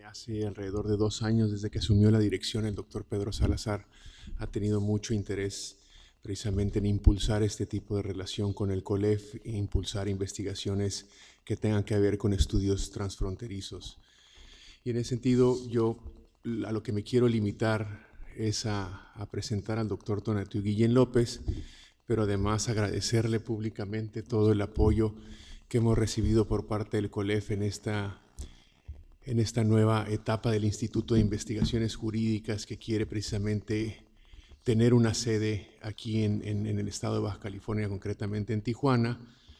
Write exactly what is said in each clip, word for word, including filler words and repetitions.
desde hace alrededor de dos años, desde que asumió la dirección el doctor Pedro Salazar, ha tenido mucho interés precisamente en impulsar este tipo de relación con el COLEF e impulsar investigaciones que tengan que ver con estudios transfronterizos. Y en ese sentido, yo a lo que me quiero limitar es a, a presentar al doctor Tonatiuh Guillén López, pero además agradecerle públicamente todo el apoyo que hemos recibido por parte del COLEF en esta, en esta nueva etapa del Instituto de Investigaciones Jurídicas, que quiere precisamente tener una sede aquí en, en, en el estado de Baja California, concretamente en Tijuana,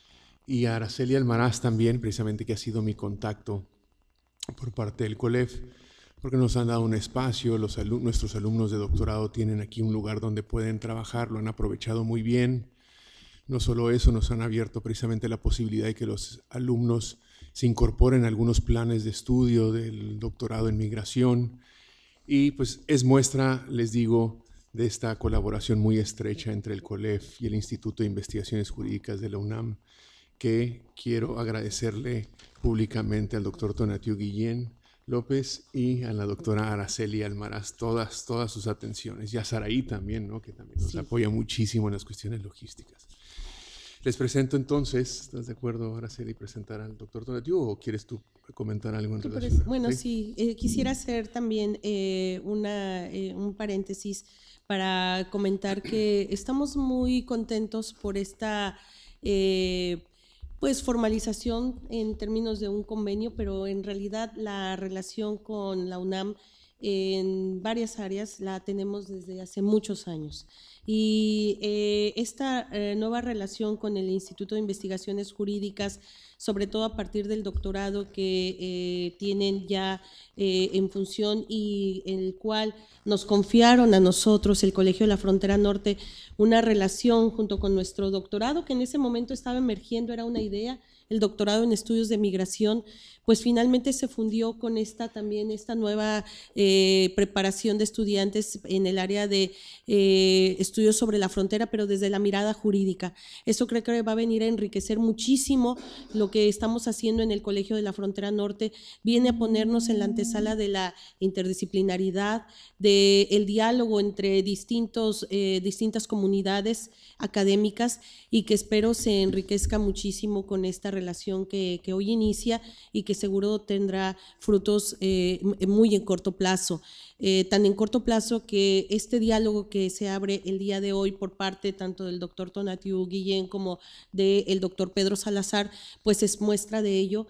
y a Araceli Almaraz también, precisamente, que ha sido mi contacto por parte del COLEF, porque nos han dado un espacio, los alum nuestros alumnos de doctorado tienen aquí un lugar donde pueden trabajar, lo han aprovechado muy bien. No solo eso, nos han abierto precisamente la posibilidad de que los alumnos se incorporen a algunos planes de estudio del doctorado en migración, y pues es muestra, les digo, de esta colaboración muy estrecha entre el COLEF y el Instituto de Investigaciones Jurídicas de la UNAM, que quiero agradecerle públicamente al doctor Tonatiuh Guillén López y a la doctora Araceli Almaraz todas, todas sus atenciones, y a Saraí también, ¿no?, que también nos sí. apoya muchísimo en las cuestiones logísticas. Les presento entonces, ¿estás de acuerdo, Araceli, presentar al doctor Tonatiuh, o quieres tú comentar algo en ¿Tú relación a, Bueno, sí, sí eh, quisiera hacer también eh, una, eh, un paréntesis para comentar que estamos muy contentos por esta eh, pues formalización en términos de un convenio, pero en realidad la relación con la UNAM en varias áreas la tenemos desde hace muchos años. Y eh, esta eh, nueva relación con el Instituto de Investigaciones Jurídicas, sobre todo a partir del doctorado que eh, tienen ya eh, en función y en el cual nos confiaron a nosotros, el Colegio de la Frontera Norte, una relación junto con nuestro doctorado, que en ese momento estaba emergiendo, era una idea, el doctorado en estudios de migración, pues finalmente se fundió con esta también, esta nueva eh, preparación de estudiantes en el área de eh, estudios sobre la frontera, pero desde la mirada jurídica. Eso creo que va a venir a enriquecer muchísimo lo que estamos haciendo en el Colegio de la Frontera Norte, viene a ponernos en la antesala de la interdisciplinaridad, del diálogo entre distintos, eh, distintas comunidades académicas, y que espero se enriquezca muchísimo con esta relación que, que hoy inicia y que seguro tendrá frutos eh, muy en corto plazo. Eh, tan en corto plazo que este diálogo que se abre el día de hoy por parte tanto del doctor Tonatiuh Guillén como del doctor Pedro Salazar, pues es muestra de ello.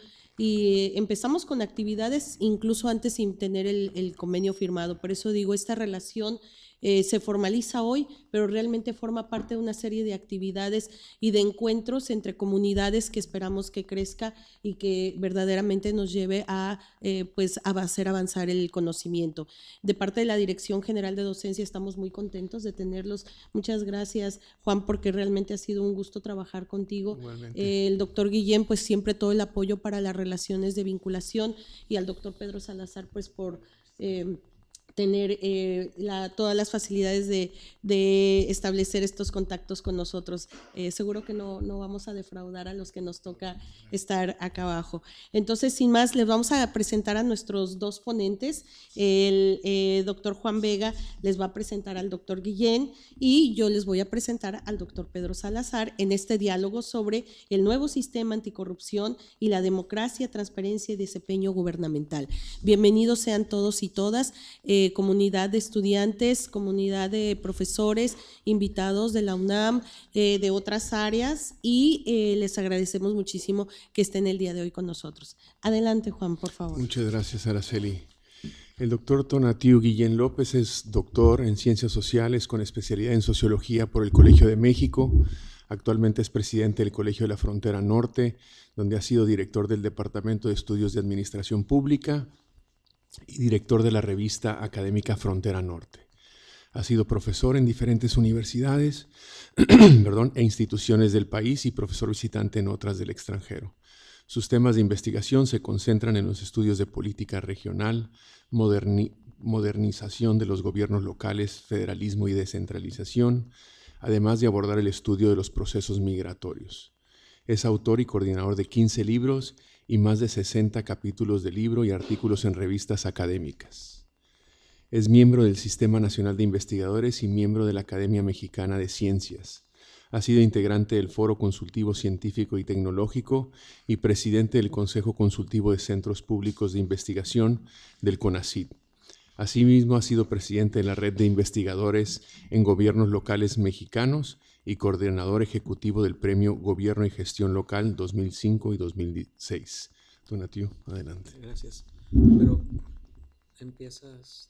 Y empezamos con actividades incluso antes sin tener el, el convenio firmado. Por eso digo, esta relación eh, se formaliza hoy, pero realmente forma parte de una serie de actividades y de encuentros entre comunidades que esperamos que crezca y que verdaderamente nos lleve a, eh, pues, a hacer avanzar el conocimiento. De parte de la Dirección General de Docencia estamos muy contentos de tenerlos. Muchas gracias, Juan, porque realmente ha sido un gusto trabajar contigo. Eh, el doctor Guillén, pues siempre todo el apoyo para las relaciones de vinculación, y al doctor Pedro Salazar, pues por eh, tener eh, la, todas las facilidades de, de establecer estos contactos con nosotros. Eh, seguro que no, no vamos a defraudar a los que nos toca estar acá abajo. Entonces, sin más, les vamos a presentar a nuestros dos ponentes. El eh, doctor Juan Vega les va a presentar al doctor Guillén, y yo les voy a presentar al doctor Pedro Salazar en este diálogo sobre el nuevo sistema anticorrupción y la democracia, transparencia y desempeño gubernamental. Bienvenidos sean todos y todas. Eh, comunidad de estudiantes, comunidad de profesores, invitados de la UNAM, eh, de otras áreas, y eh, les agradecemos muchísimo que estén el día de hoy con nosotros. Adelante, Juan, por favor. Muchas gracias, Araceli. El doctor Tonatiuh Guillén López es doctor en Ciencias Sociales con especialidad en Sociología por el Colegio de México. Actualmente es presidente del Colegio de la Frontera Norte, donde ha sido director del Departamento de Estudios de Administración Pública y director de la revista académica Frontera Norte. Ha sido profesor en diferentes universidades perdón, e instituciones del país y profesor visitante en otras del extranjero. Sus temas de investigación se concentran en los estudios de política regional, moderni modernización de los gobiernos locales, federalismo y descentralización, además de abordar el estudio de los procesos migratorios. Es autor y coordinador de quince libros y más de sesenta capítulos de libro y artículos en revistas académicas. Es miembro del Sistema Nacional de Investigadores y miembro de la Academia Mexicana de Ciencias. Ha sido integrante del Foro Consultivo Científico y Tecnológico y presidente del Consejo Consultivo de Centros Públicos de Investigación del CONACYT. Asimismo, ha sido presidente de la Red de Investigadores en Gobiernos Locales Mexicanos y coordinador ejecutivo del Premio Gobierno y Gestión Local dos mil cinco y dos mil seis. Donatiu, adelante. Gracias. Pero, ¿empiezas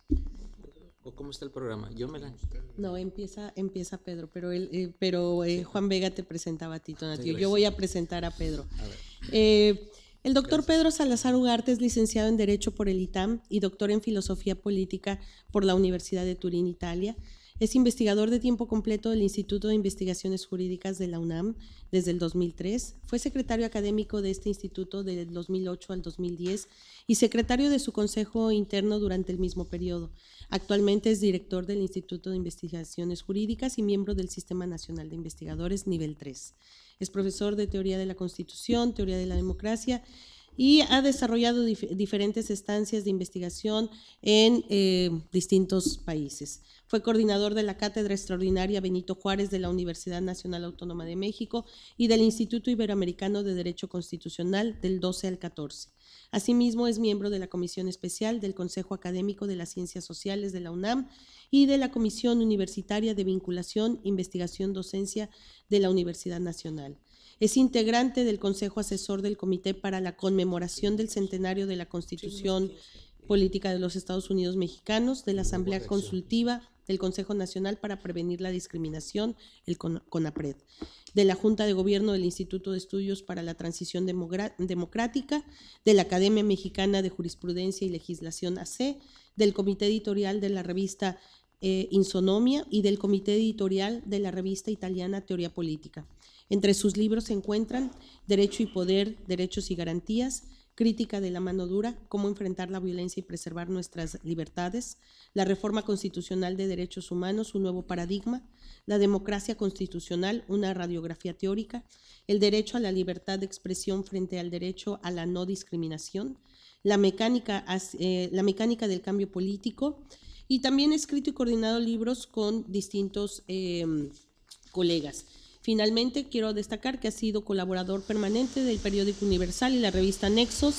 o cómo está el programa? Yo me la... No, empieza, empieza Pedro, pero, él, eh, pero eh, Juan Vega te presentaba a ti, Donatiu. Yo voy a presentar a Pedro. A ver. Eh, El doctor Gracias. Pedro Salazar Ugarte es licenciado en Derecho por el I T A M y doctor en Filosofía Política por la Universidad de Turín, Italia. Es investigador de tiempo completo del Instituto de Investigaciones Jurídicas de la UNAM desde el dos mil tres. Fue secretario académico de este instituto del dos mil ocho al dos mil diez y secretario de su consejo interno durante el mismo periodo. Actualmente es director del Instituto de Investigaciones Jurídicas y miembro del Sistema Nacional de Investigadores nivel tres. Es profesor de Teoría de la Constitución, Teoría de la Democracia y ha desarrollado dif diferentes estancias de investigación en eh, distintos países. Fue coordinador de la Cátedra Extraordinaria Benito Juárez de la Universidad Nacional Autónoma de México y del Instituto Iberoamericano de Derecho Constitucional del doce al catorce. Asimismo, es miembro de la Comisión Especial del Consejo Académico de las Ciencias Sociales de la UNAM y de la Comisión Universitaria de Vinculación, Investigación, Docencia de la Universidad Nacional. Es integrante del Consejo Asesor del Comité para la Conmemoración del Centenario de la Constitución Política de los Estados Unidos Mexicanos, de la Asamblea Consultiva del Consejo Nacional para Prevenir la Discriminación, el CONAPRED, de la Junta de Gobierno del Instituto de Estudios para la Transición Democrática, de la Academia Mexicana de Jurisprudencia y Legislación A C, del Comité Editorial de la revista eh, Insonomia y del Comité Editorial de la revista italiana Teoría Política. Entre sus libros se encuentran Derecho y Poder, Derechos y Garantías, Crítica de la mano dura, Cómo enfrentar la violencia y preservar nuestras libertades, La reforma constitucional de derechos humanos, un nuevo paradigma, La democracia constitucional, una radiografía teórica, El derecho a la libertad de expresión frente al derecho a la no discriminación, La mecánica, eh, la mecánica del cambio político, y también ha escrito y coordinado libros con distintos eh, colegas. Finalmente, quiero destacar que ha sido colaborador permanente del periódico Universal y la revista Nexos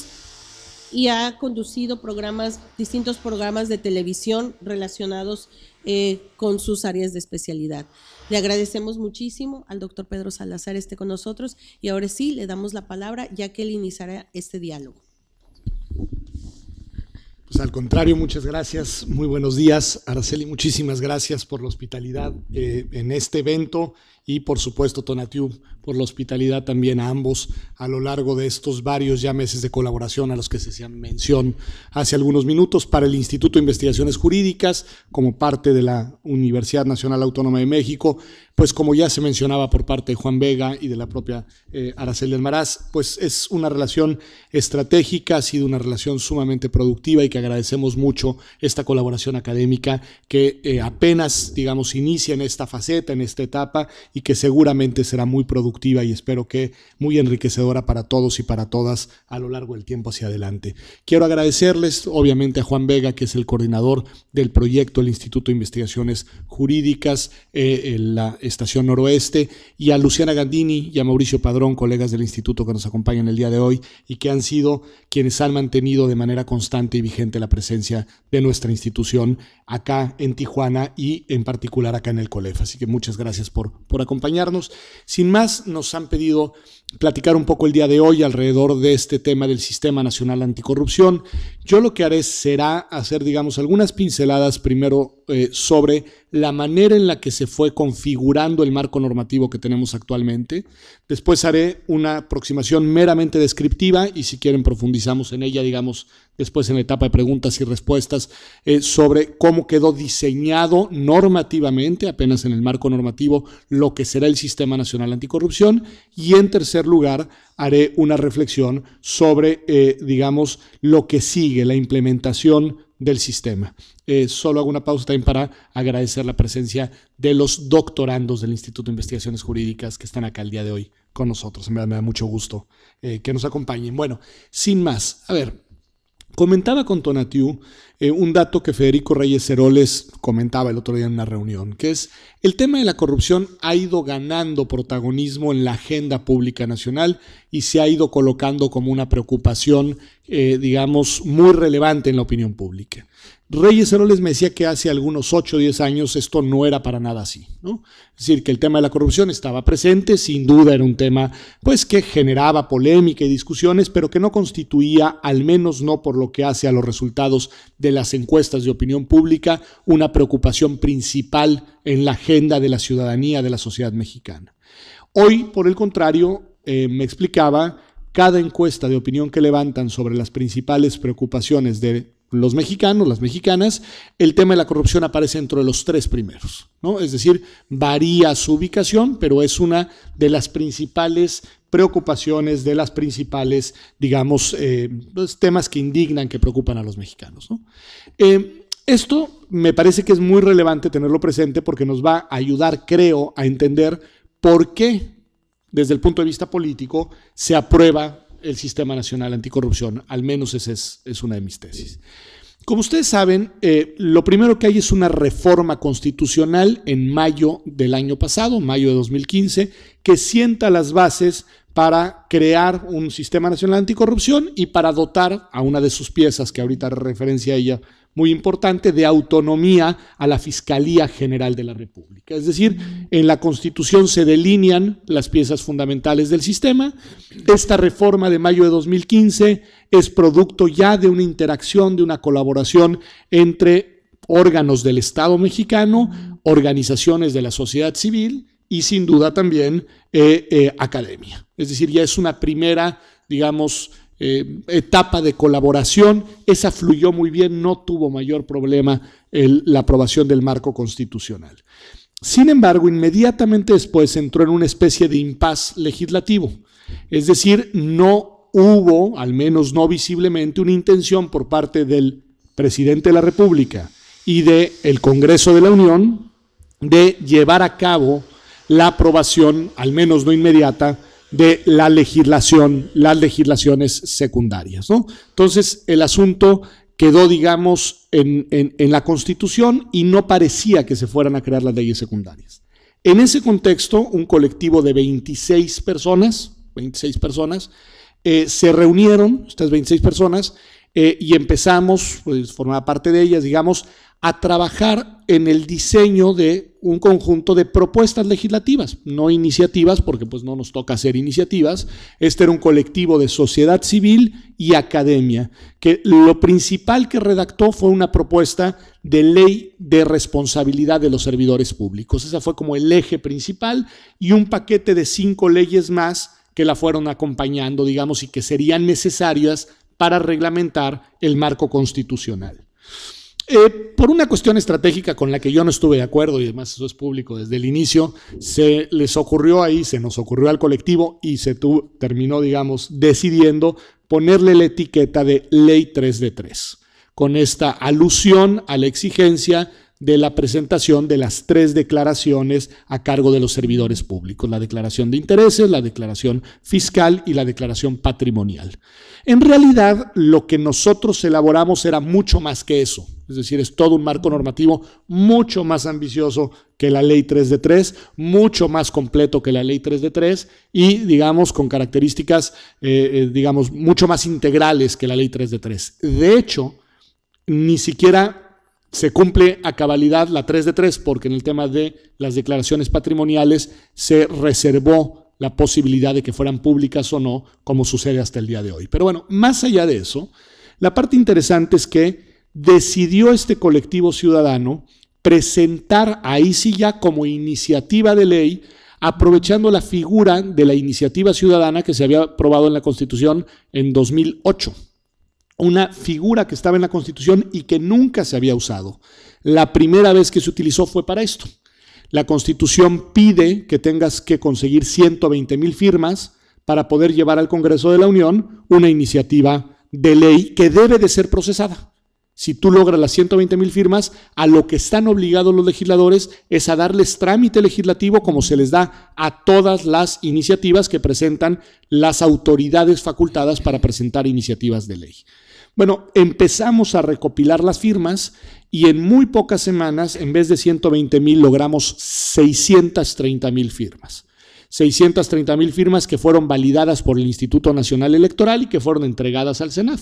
y ha conducido programas, distintos programas de televisión relacionados eh, con sus áreas de especialidad. Le agradecemos muchísimo al doctor Pedro Salazar esté con nosotros y ahora sí le damos la palabra ya que él iniciará este diálogo. Pues al contrario, muchas gracias, muy buenos días. Araceli, muchísimas gracias por la hospitalidad eh, en este evento y por supuesto Donatiu por la hospitalidad también a ambos a lo largo de estos varios ya meses de colaboración a los que se hacían mención hace algunos minutos para el Instituto de Investigaciones Jurídicas como parte de la Universidad Nacional Autónoma de México, pues como ya se mencionaba por parte de Juan Vega y de la propia eh, Araceli Almaraz, pues es una relación estratégica, ha sido una relación sumamente productiva y que agradecemos mucho esta colaboración académica que eh, apenas, digamos, inicia en esta faceta, en esta etapa y que seguramente será muy productiva y espero que muy enriquecedora para todos y para todas a lo largo del tiempo hacia adelante. Quiero agradecerles obviamente a Juan Vega, que es el coordinador del proyecto del Instituto de Investigaciones Jurídicas eh, en la Estación Noroeste, y a Luciana Gandini y a Mauricio Padrón, colegas del instituto que nos acompañan el día de hoy y que han sido quienes han mantenido de manera constante y vigente la presencia de nuestra institución acá en Tijuana y en particular acá en el COLEF. Así que muchas gracias por, por acompañarnos. Sin más, nos han pedido platicar un poco el día de hoy alrededor de este tema del Sistema Nacional Anticorrupción. Yo lo que haré será hacer, digamos, algunas pinceladas primero eh, sobre la manera en la que se fue configurando el marco normativo que tenemos actualmente. Después haré una aproximación meramente descriptiva y si quieren profundizamos en ella, digamos, después en la etapa de preguntas y respuestas eh, sobre cómo quedó diseñado normativamente, apenas en el marco normativo, lo que será el Sistema Nacional Anticorrupción. Y en tercer lugar, haré una reflexión sobre, eh, digamos, lo que sigue, la implementación del sistema. Eh, solo hago una pausa también para agradecer la presencia de los doctorandos del Instituto de Investigaciones Jurídicas que están acá el día de hoy con nosotros. Me da, me da mucho gusto eh, que nos acompañen. Bueno, sin más, a ver, comentaba con Tonatiuh eh, un dato que Federico Reyes Heroles comentaba el otro día en una reunión, que es el tema de la corrupción ha ido ganando protagonismo en la agenda pública nacional y se ha ido colocando como una preocupación, eh, digamos, muy relevante en la opinión pública. Reyes Heroles me decía que hace algunos ocho o diez años esto no era para nada así, ¿no? Es decir, que el tema de la corrupción estaba presente, sin duda era un tema pues, que generaba polémica y discusiones, pero que no constituía, al menos no por lo que hace a los resultados de las encuestas de opinión pública, una preocupación principal en la agenda de la ciudadanía, de la sociedad mexicana. Hoy, por el contrario, eh, me explicaba, cada encuesta de opinión que levantan sobre las principales preocupaciones de los mexicanos, las mexicanas, el tema de la corrupción aparece entre los tres primeros, ¿no? Es decir, varía su ubicación, pero es una de las principales preocupaciones, de las principales, digamos, eh, los temas que indignan, que preocupan a los mexicanos, ¿no? Eh, esto me parece que es muy relevante tenerlo presente porque nos va a ayudar, creo, a entender por qué, desde el punto de vista político, se aprueba el Sistema Nacional Anticorrupción, al menos esa es, es una de mis tesis. Como ustedes saben, eh, lo primero que hay es una reforma constitucional en mayo del año pasado, mayo de dos mil quince, que sienta las bases para crear un Sistema Nacional Anticorrupción y para dotar a una de sus piezas, que ahorita haré referencia a ella, muy importante, de autonomía a la Fiscalía General de la República. Es decir, en la Constitución se delinean las piezas fundamentales del sistema. Esta reforma de mayo de dos mil quince es producto ya de una interacción, de una colaboración entre órganos del Estado mexicano, organizaciones de la sociedad civil y sin duda también eh, eh, academia. Es decir, ya es una primera, digamos, Eh, etapa de colaboración. Esa fluyó muy bien, no tuvo mayor problema el, la aprobación del marco constitucional. Sin embargo, inmediatamente después entró en una especie de impas legislativo, es decir, no hubo, al menos no visiblemente, una intención por parte del presidente de la República y del Congreso de la Unión de llevar a cabo la aprobación, al menos no inmediata, de la legislación, las legislaciones secundarias, ¿no? Entonces, el asunto quedó, digamos, en, en, en la Constitución y no parecía que se fueran a crear las leyes secundarias. En ese contexto, un colectivo de veintiséis personas, veintiséis personas, eh, se reunieron, estas veintiséis personas, eh, y empezamos, pues formaba parte de ellas, digamos, a trabajar en el diseño de un conjunto de propuestas legislativas, no iniciativas, porque pues no nos toca hacer iniciativas. Este era un colectivo de sociedad civil y academia, que lo principal que redactó fue una propuesta de ley de responsabilidad de los servidores públicos. Ese fue como el eje principal y un paquete de cinco leyes más que la fueron acompañando, digamos, y que serían necesarias para reglamentar el marco constitucional. Eh, por una cuestión estratégica con la que yo no estuve de acuerdo, y además eso es público desde el inicio, se les ocurrió ahí, se nos ocurrió al colectivo y se tuvo, terminó, digamos, decidiendo ponerle la etiqueta de Ley tres de tres, con esta alusión a la exigencia de la presentación de las tres declaraciones a cargo de los servidores públicos, la declaración de intereses, la declaración fiscal y la declaración patrimonial. En realidad, lo que nosotros elaboramos era mucho más que eso, es decir, es todo un marco normativo mucho más ambicioso que la Ley tres de tres, mucho más completo que la Ley tres de tres y, digamos, con características, eh, digamos, mucho más integrales que la Ley tres de tres. De hecho, ni siquiera se cumple a cabalidad la tres de tres porque en el tema de las declaraciones patrimoniales se reservó la posibilidad de que fueran públicas o no, como sucede hasta el día de hoy. Pero bueno, más allá de eso, la parte interesante es que decidió este colectivo ciudadano presentar ahí sí ya como iniciativa de ley, aprovechando la figura de la iniciativa ciudadana que se había aprobado en la Constitución en dos mil ocho. Una figura que estaba en la Constitución y que nunca se había usado. La primera vez que se utilizó fue para esto. La Constitución pide que tengas que conseguir ciento veinte mil firmas para poder llevar al Congreso de la Unión una iniciativa de ley que debe de ser procesada. Si tú logras las ciento veinte mil firmas, a lo que están obligados los legisladores es a darles trámite legislativo como se les da a todas las iniciativas que presentan las autoridades facultadas para presentar iniciativas de ley. Bueno, empezamos a recopilar las firmas y en muy pocas semanas, en vez de ciento veinte mil, logramos seiscientas treinta mil firmas. seiscientas treinta mil firmas que fueron validadas por el Instituto Nacional Electoral y que fueron entregadas al Senado.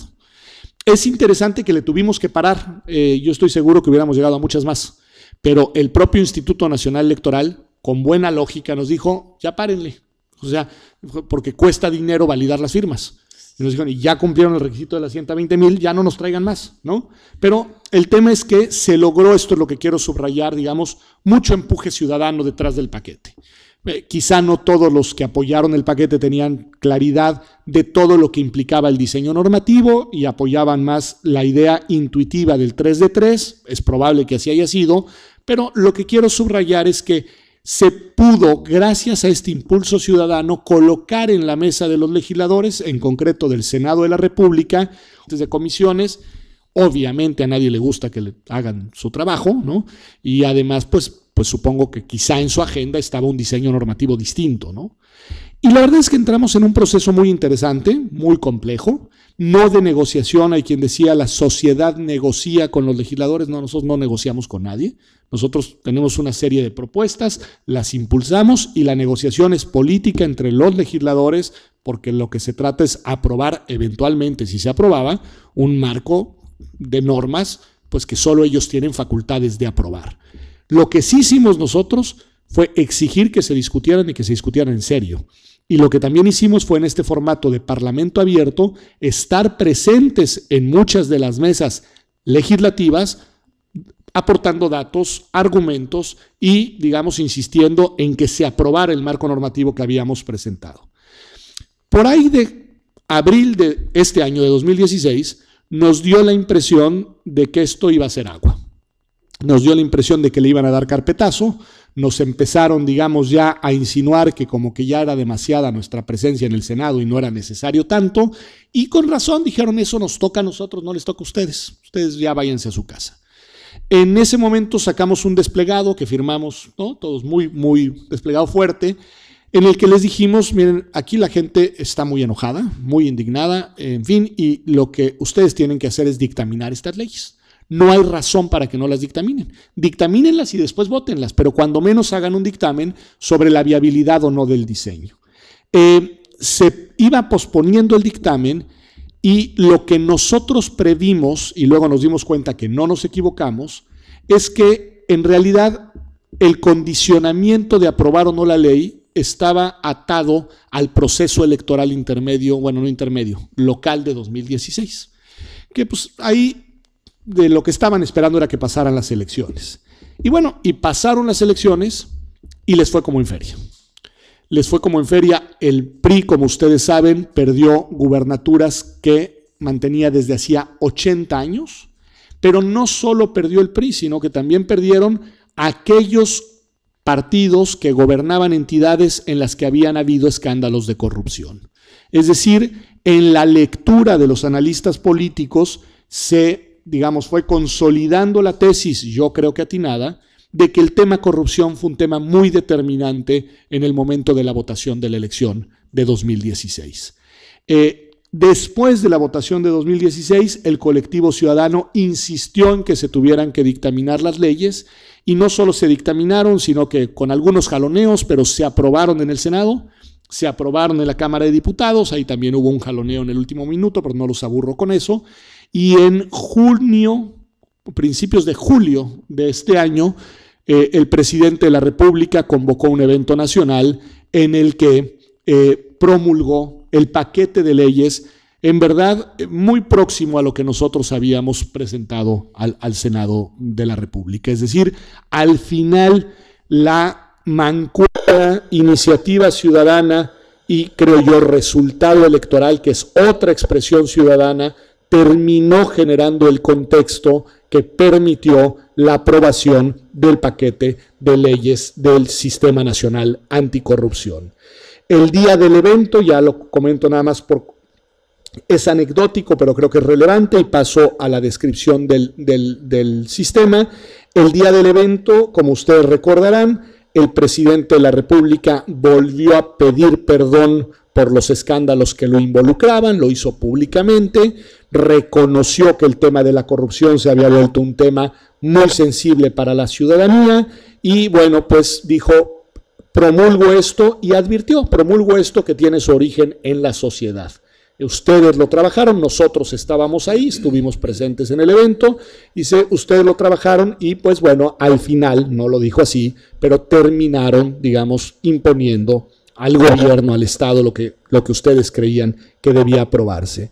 Es interesante que le tuvimos que parar, eh, yo estoy seguro que hubiéramos llegado a muchas más, pero el propio Instituto Nacional Electoral, con buena lógica, nos dijo, ya párenle, o sea, porque cuesta dinero validar las firmas. Y nos dijeron, y ya cumplieron el requisito de las ciento veinte mil, ya no nos traigan más, ¿no? Pero el tema es que se logró, esto es lo que quiero subrayar, digamos, mucho empuje ciudadano detrás del paquete. Eh, quizá no todos los que apoyaron el paquete tenían claridad de todo lo que implicaba el diseño normativo y apoyaban más la idea intuitiva del tres de tres, es probable que así haya sido, pero lo que quiero subrayar es que se pudo, gracias a este impulso ciudadano, colocar en la mesa de los legisladores, en concreto del Senado de la República, desde comisiones. Obviamente a nadie le gusta que le hagan su trabajo, ¿no? Y además, pues, pues supongo que quizá en su agenda estaba un diseño normativo distinto, ¿no? Y la verdad es que entramos en un proceso muy interesante, muy complejo, no de negociación. Hay quien decía la sociedad negocia con los legisladores. No, nosotros no negociamos con nadie. Nosotros tenemos una serie de propuestas, las impulsamos y la negociación es política entre los legisladores, porque lo que se trata es aprobar eventualmente, si se aprobaba, un marco de normas, pues que solo ellos tienen facultades de aprobar. Lo que sí hicimos nosotros fue exigir que se discutieran y que se discutieran en serio. Y lo que también hicimos fue en este formato de parlamento abierto, estar presentes en muchas de las mesas legislativas, aportando datos, argumentos y, digamos, insistiendo en que se aprobara el marco normativo que habíamos presentado. Por ahí de abril de este año de dos mil dieciséis, nos dio la impresión de que esto iba a ser agua. Nos dio la impresión de que le iban a dar carpetazo, nos empezaron, digamos, ya a insinuar que como que ya era demasiada nuestra presencia en el Senado y no era necesario tanto, y con razón dijeron, eso nos toca a nosotros, no les toca a ustedes, ustedes ya váyanse a su casa. En ese momento sacamos un desplegado que firmamos, ¿no? Todos muy, muy desplegado fuerte, en el que les dijimos, miren, aquí la gente está muy enojada, muy indignada, en fin, y lo que ustedes tienen que hacer es dictaminar estas leyes. No hay razón para que no las dictaminen. Dictamínenlas y después vótenlas, pero cuando menos hagan un dictamen sobre la viabilidad o no del diseño. Eh, se iba posponiendo el dictamen y lo que nosotros previmos, y luego nos dimos cuenta que no nos equivocamos, es que en realidad el condicionamiento de aprobar o no la ley estaba atado al proceso electoral intermedio, bueno, no intermedio, local de dos mil dieciséis. Que pues ahí de lo que estaban esperando era que pasaran las elecciones. Y bueno, y pasaron las elecciones y les fue como en feria. Les fue como en feria. El P R I, como ustedes saben, perdió gubernaturas que mantenía desde hacía ochenta años, pero no solo perdió el P R I, sino que también perdieron aquellos partidos que gobernaban entidades en las que habían habido escándalos de corrupción. Es decir, en la lectura de los analistas políticos se, digamos, fue consolidando la tesis, yo creo que atinada, de que el tema corrupción fue un tema muy determinante en el momento de la votación de la elección de dos mil dieciséis. Eh, después de la votación de dos mil dieciséis, el colectivo ciudadano insistió en que se tuvieran que dictaminar las leyes y no solo se dictaminaron, sino que con algunos jaloneos, pero se aprobaron en el Senado, se aprobaron en la Cámara de Diputados, ahí también hubo un jaloneo en el último minuto, pero no los aburro con eso, y en junio, principios de julio de este año, eh, el presidente de la República convocó un evento nacional en el que eh, promulgó el paquete de leyes, en verdad muy próximo a lo que nosotros habíamos presentado al, al Senado de la República. Es decir, al final la mancuerna iniciativa ciudadana y, creo yo, resultado electoral, que es otra expresión ciudadana, terminó generando el contexto que permitió la aprobación del paquete de leyes del Sistema Nacional Anticorrupción. El día del evento, ya lo comento nada más por Es anecdótico, pero creo que es relevante y paso a la descripción del, del, del sistema. El día del evento, como ustedes recordarán, el presidente de la República volvió a pedir perdón por los escándalos que lo involucraban, lo hizo públicamente, reconoció que el tema de la corrupción se había vuelto un tema muy sensible para la ciudadanía y bueno, pues dijo, promulgo esto y advirtió, promulgo esto que tiene su origen en la sociedad. Ustedes lo trabajaron, nosotros estábamos ahí, estuvimos presentes en el evento, dice, ustedes lo trabajaron y pues bueno, al final, no lo dijo así, pero terminaron, digamos, imponiendo al gobierno, al Estado, lo que, lo que ustedes creían que debía aprobarse.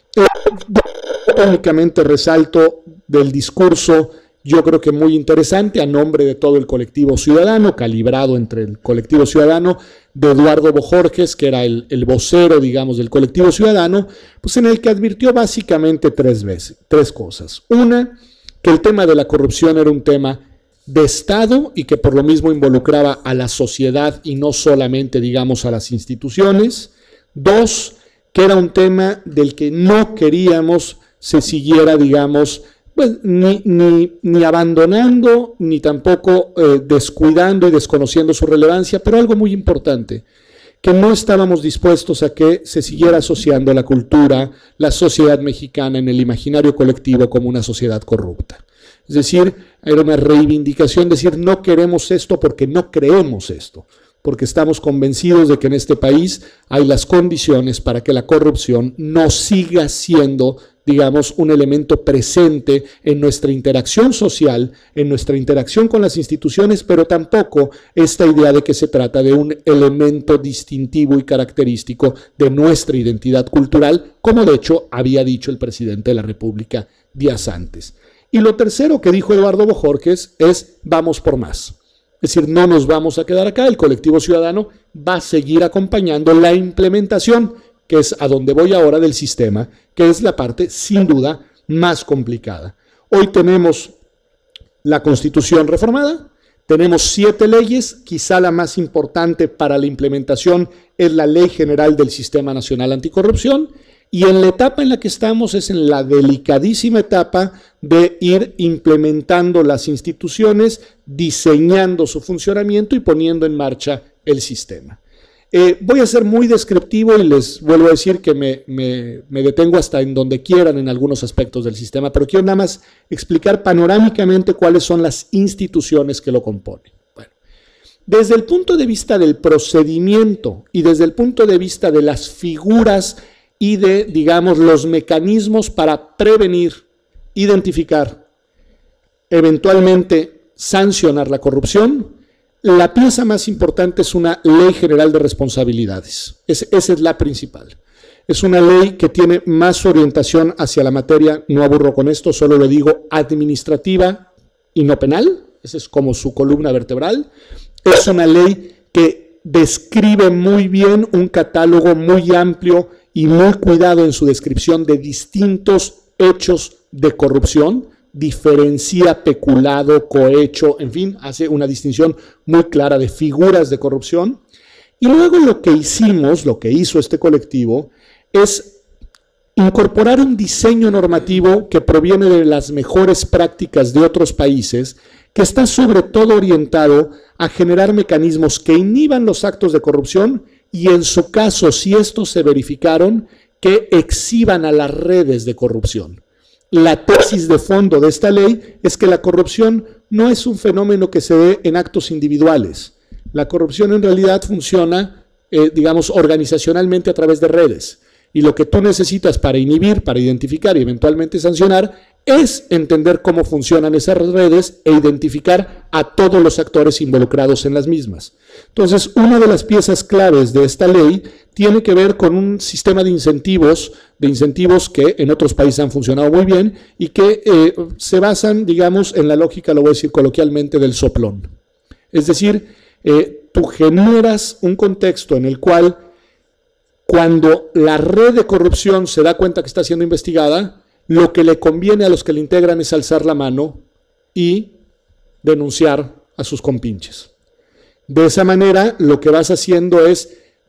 Eh, únicamente resalto del discurso, yo creo que muy interesante, a nombre de todo el colectivo ciudadano, calibrado entre el colectivo ciudadano, de Eduardo Bojorges, que era el, el vocero, digamos, del colectivo ciudadano, pues en el que advirtió básicamente tres veces, tres cosas. Una, que el tema de la corrupción era un tema de Estado y que por lo mismo involucraba a la sociedad y no solamente, digamos, a las instituciones. Dos, que era un tema del que no queríamos se siguiera, digamos, pues, ni, ni, ni abandonando, ni tampoco eh, descuidando y desconociendo su relevancia, pero algo muy importante, que no estábamos dispuestos a que se siguiera asociando la cultura, la sociedad mexicana en el imaginario colectivo como una sociedad corrupta. Es decir, era una reivindicación, decir, no queremos esto porque no creemos esto, porque estamos convencidos de que en este país hay las condiciones para que la corrupción no siga siendo, digamos, un elemento presente en nuestra interacción social, en nuestra interacción con las instituciones, pero tampoco esta idea de que se trata de un elemento distintivo y característico de nuestra identidad cultural, como de hecho había dicho el presidente de la República días antes. Y lo tercero que dijo Eduardo Bojorges es, vamos por más. Es decir, no nos vamos a quedar acá, el colectivo ciudadano va a seguir acompañando la implementación, que es a donde voy ahora del sistema, que es la parte sin duda más complicada. Hoy tenemos la Constitución reformada, tenemos siete leyes, quizá la más importante para la implementación es la Ley General del Sistema Nacional Anticorrupción, y en la etapa en la que estamos es en la delicadísima etapa de ir implementando las instituciones, diseñando su funcionamiento y poniendo en marcha el sistema. Eh, voy a ser muy descriptivo y les vuelvo a decir que me, me, me detengo hasta en donde quieran en algunos aspectos del sistema, pero quiero nada más explicar panorámicamente cuáles son las instituciones que lo componen. Bueno, desde el punto de vista del procedimiento y desde el punto de vista de las figuras y de, digamos, los mecanismos para prevenir, identificar, eventualmente sancionar la corrupción, la pieza más importante es una ley general de responsabilidades. Es, esa es la principal. Es una ley que tiene más orientación hacia la materia, no aburro con esto, solo lo digo, administrativa y no penal. Esa es como su columna vertebral. Es una ley que describe muy bien un catálogo muy amplio y muy cuidado en su descripción de distintos hechos de corrupción, diferencia peculado, cohecho, en fin, hace una distinción muy clara de figuras de corrupción. Y luego lo que hicimos, lo que hizo este colectivo, es incorporar un diseño normativo que proviene de las mejores prácticas de otros países, que está sobre todo orientado a generar mecanismos que inhiban los actos de corrupción y en su caso, si estos se verificaron, que exhiban a las redes de corrupción. La tesis de fondo de esta ley es que la corrupción no es un fenómeno que se dé en actos individuales. La corrupción en realidad funciona, eh, digamos, organizacionalmente a través de redes. Y lo que tú necesitas para inhibir, para identificar y eventualmente sancionar es entender cómo funcionan esas redes e identificar a todos los actores involucrados en las mismas. Entonces, una de las piezas claves de esta ley tiene que ver con un sistema de incentivos, de incentivos que en otros países han funcionado muy bien y que eh, se basan, digamos, en la lógica, lo voy a decir coloquialmente, del soplón. Es decir, eh, tú generas un contexto en el cual cuando la red de corrupción se da cuenta que está siendo investigada, lo que le conviene a los que le integran es alzar la mano y denunciar a sus compinches. De esa manera, lo que vas haciendo es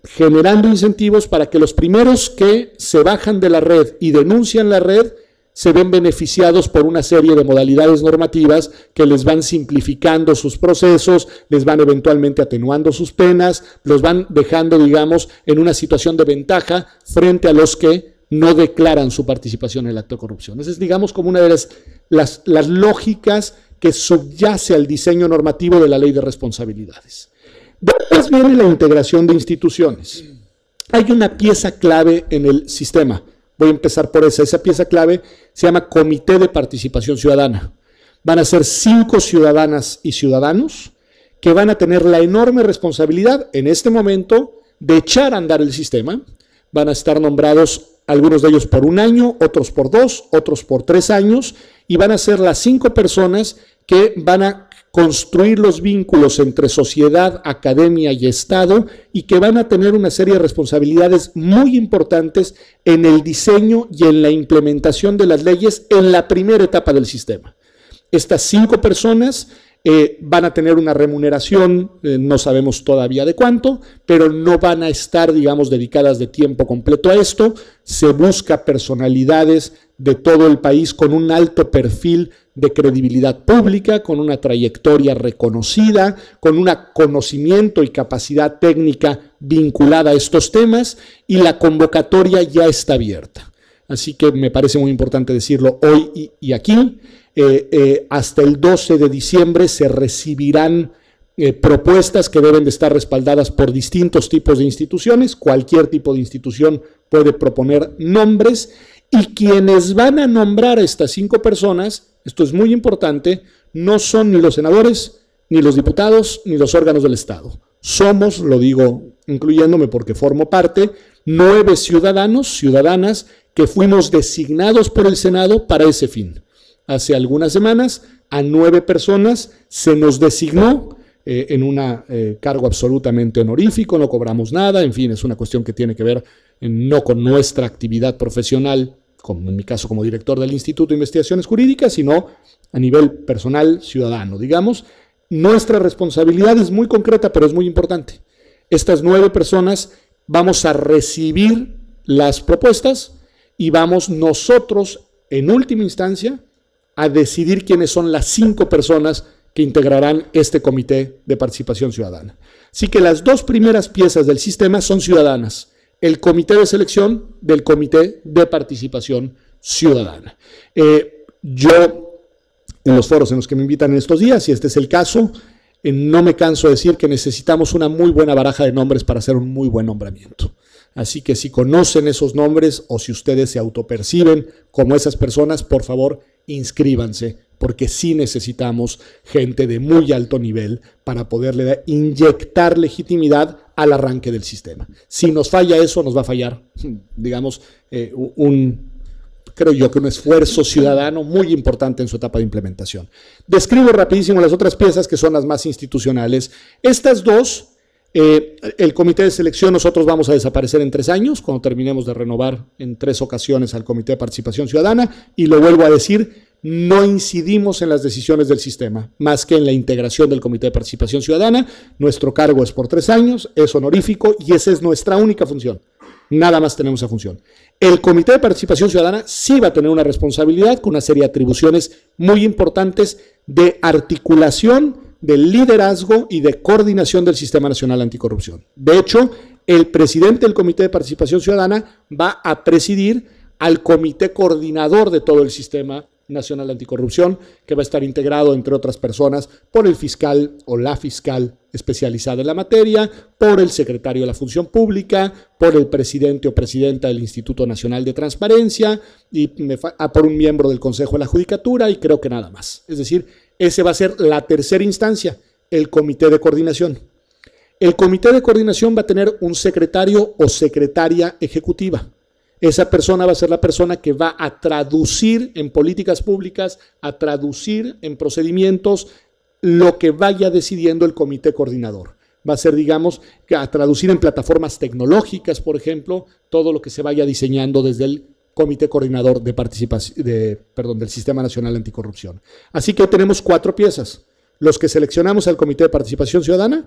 generando incentivos para que los primeros que se bajan de la red y denuncian la red se ven beneficiados por una serie de modalidades normativas que les van simplificando sus procesos, les van eventualmente atenuando sus penas, los van dejando, digamos, en una situación de ventaja frente a los que no declaran su participación en el acto de corrupción. Esa es, digamos, como una de las, las, las lógicas que subyace al diseño normativo de la Ley de Responsabilidades. Después viene la integración de instituciones. Hay una pieza clave en el sistema. Voy a empezar por esa. Esa pieza clave se llama Comité de Participación Ciudadana. Van a ser cinco ciudadanas y ciudadanos que van a tener la enorme responsabilidad en este momento de echar a andar el sistema. Van a estar nombrados algunos de ellos por un año, otros por dos, otros por tres años, y van a ser las cinco personas que van a construir los vínculos entre sociedad, academia y Estado, y que van a tener una serie de responsabilidades muy importantes en el diseño y en la implementación de las leyes en la primera etapa del sistema. Estas cinco personas eh, van a tener una remuneración, eh, no sabemos todavía de cuánto, pero no van a estar, digamos, dedicadas de tiempo completo a esto. Se busca personalidades de todo el país con un alto perfil de credibilidad pública, con una trayectoria reconocida, con un conocimiento y capacidad técnica vinculada a estos temas, y la convocatoria ya está abierta. Así que me parece muy importante decirlo hoy y, y aquí. Eh, eh, hasta el doce de diciembre se recibirán eh, propuestas que deben de estar respaldadas por distintos tipos de instituciones. Cualquier tipo de institución puede proponer nombres, y quienes van a nombrar a estas cinco personas, esto es muy importante, no son ni los senadores, ni los diputados, ni los órganos del Estado. Somos, lo digo incluyéndome porque formo parte, nueve ciudadanos, ciudadanas, que fuimos designados por el Senado para ese fin. Hace algunas semanas a nueve personas se nos designó eh, en un eh, cargo absolutamente honorífico, no cobramos nada, en fin, es una cuestión que tiene que ver eh, no con nuestra actividad profesional, como en mi caso como director del Instituto de Investigaciones Jurídicas, sino a nivel personal, ciudadano, digamos. Nuestra responsabilidad es muy concreta, pero es muy importante. Estas nueve personas vamos a recibir las propuestas y vamos nosotros, en última instancia, a decidir quiénes son las cinco personas que integrarán este Comité de Participación Ciudadana. Así que las dos primeras piezas del sistema son ciudadanas: el Comité de Selección del Comité de Participación Ciudadana. Eh, yo, en los foros en los que me invitan en estos días, y este es el caso, eh, no me canso de decir que necesitamos una muy buena baraja de nombres para hacer un muy buen nombramiento. Así que si conocen esos nombres o si ustedes se autoperciben como esas personas, por favor, inscríbanse, porque sí necesitamos gente de muy alto nivel para poderle inyectar legitimidad al arranque del sistema. Si nos falla eso, nos va a fallar, digamos, eh, un, creo yo que un esfuerzo ciudadano muy importante en su etapa de implementación. Describo rapidísimo las otras piezas que son las más institucionales. Estas dos, eh, el comité de selección, nosotros vamos a desaparecer en tres años, cuando terminemos de renovar en tres ocasiones al Comité de Participación Ciudadana, y lo vuelvo a decir, no incidimos en las decisiones del sistema, más que en la integración del Comité de Participación Ciudadana. Nuestro cargo es por tres años, es honorífico y esa es nuestra única función. Nada más tenemos esa función. El Comité de Participación Ciudadana sí va a tener una responsabilidad con una serie de atribuciones muy importantes de articulación, de liderazgo y de coordinación del Sistema Nacional Anticorrupción. De hecho, el presidente del Comité de Participación Ciudadana va a presidir al comité coordinador de todo el Sistema Nacional Anticorrupción, que va a estar integrado, entre otras personas, por el fiscal o la fiscal especializada en la materia, por el secretario de la Función Pública, por el presidente o presidenta del Instituto Nacional de Transparencia y me fa- ah, por un miembro del Consejo de la Judicatura, y creo que nada más. Es decir, ese va a ser la tercera instancia, el comité de coordinación. El comité de coordinación va a tener un secretario o secretaria ejecutiva. Esa persona va a ser la persona que va a traducir en políticas públicas, a traducir en procedimientos lo que vaya decidiendo el comité coordinador. Va a ser, digamos, a traducir en plataformas tecnológicas, por ejemplo, todo lo que se vaya diseñando desde el comité coordinador de participación, de, perdón, del Sistema Nacional Anticorrupción. Así que tenemos cuatro piezas: los que seleccionamos al Comité de Participación Ciudadana,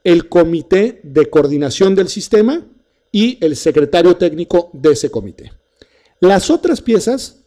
el comité de coordinación del sistema y el secretario técnico de ese comité. Las otras piezas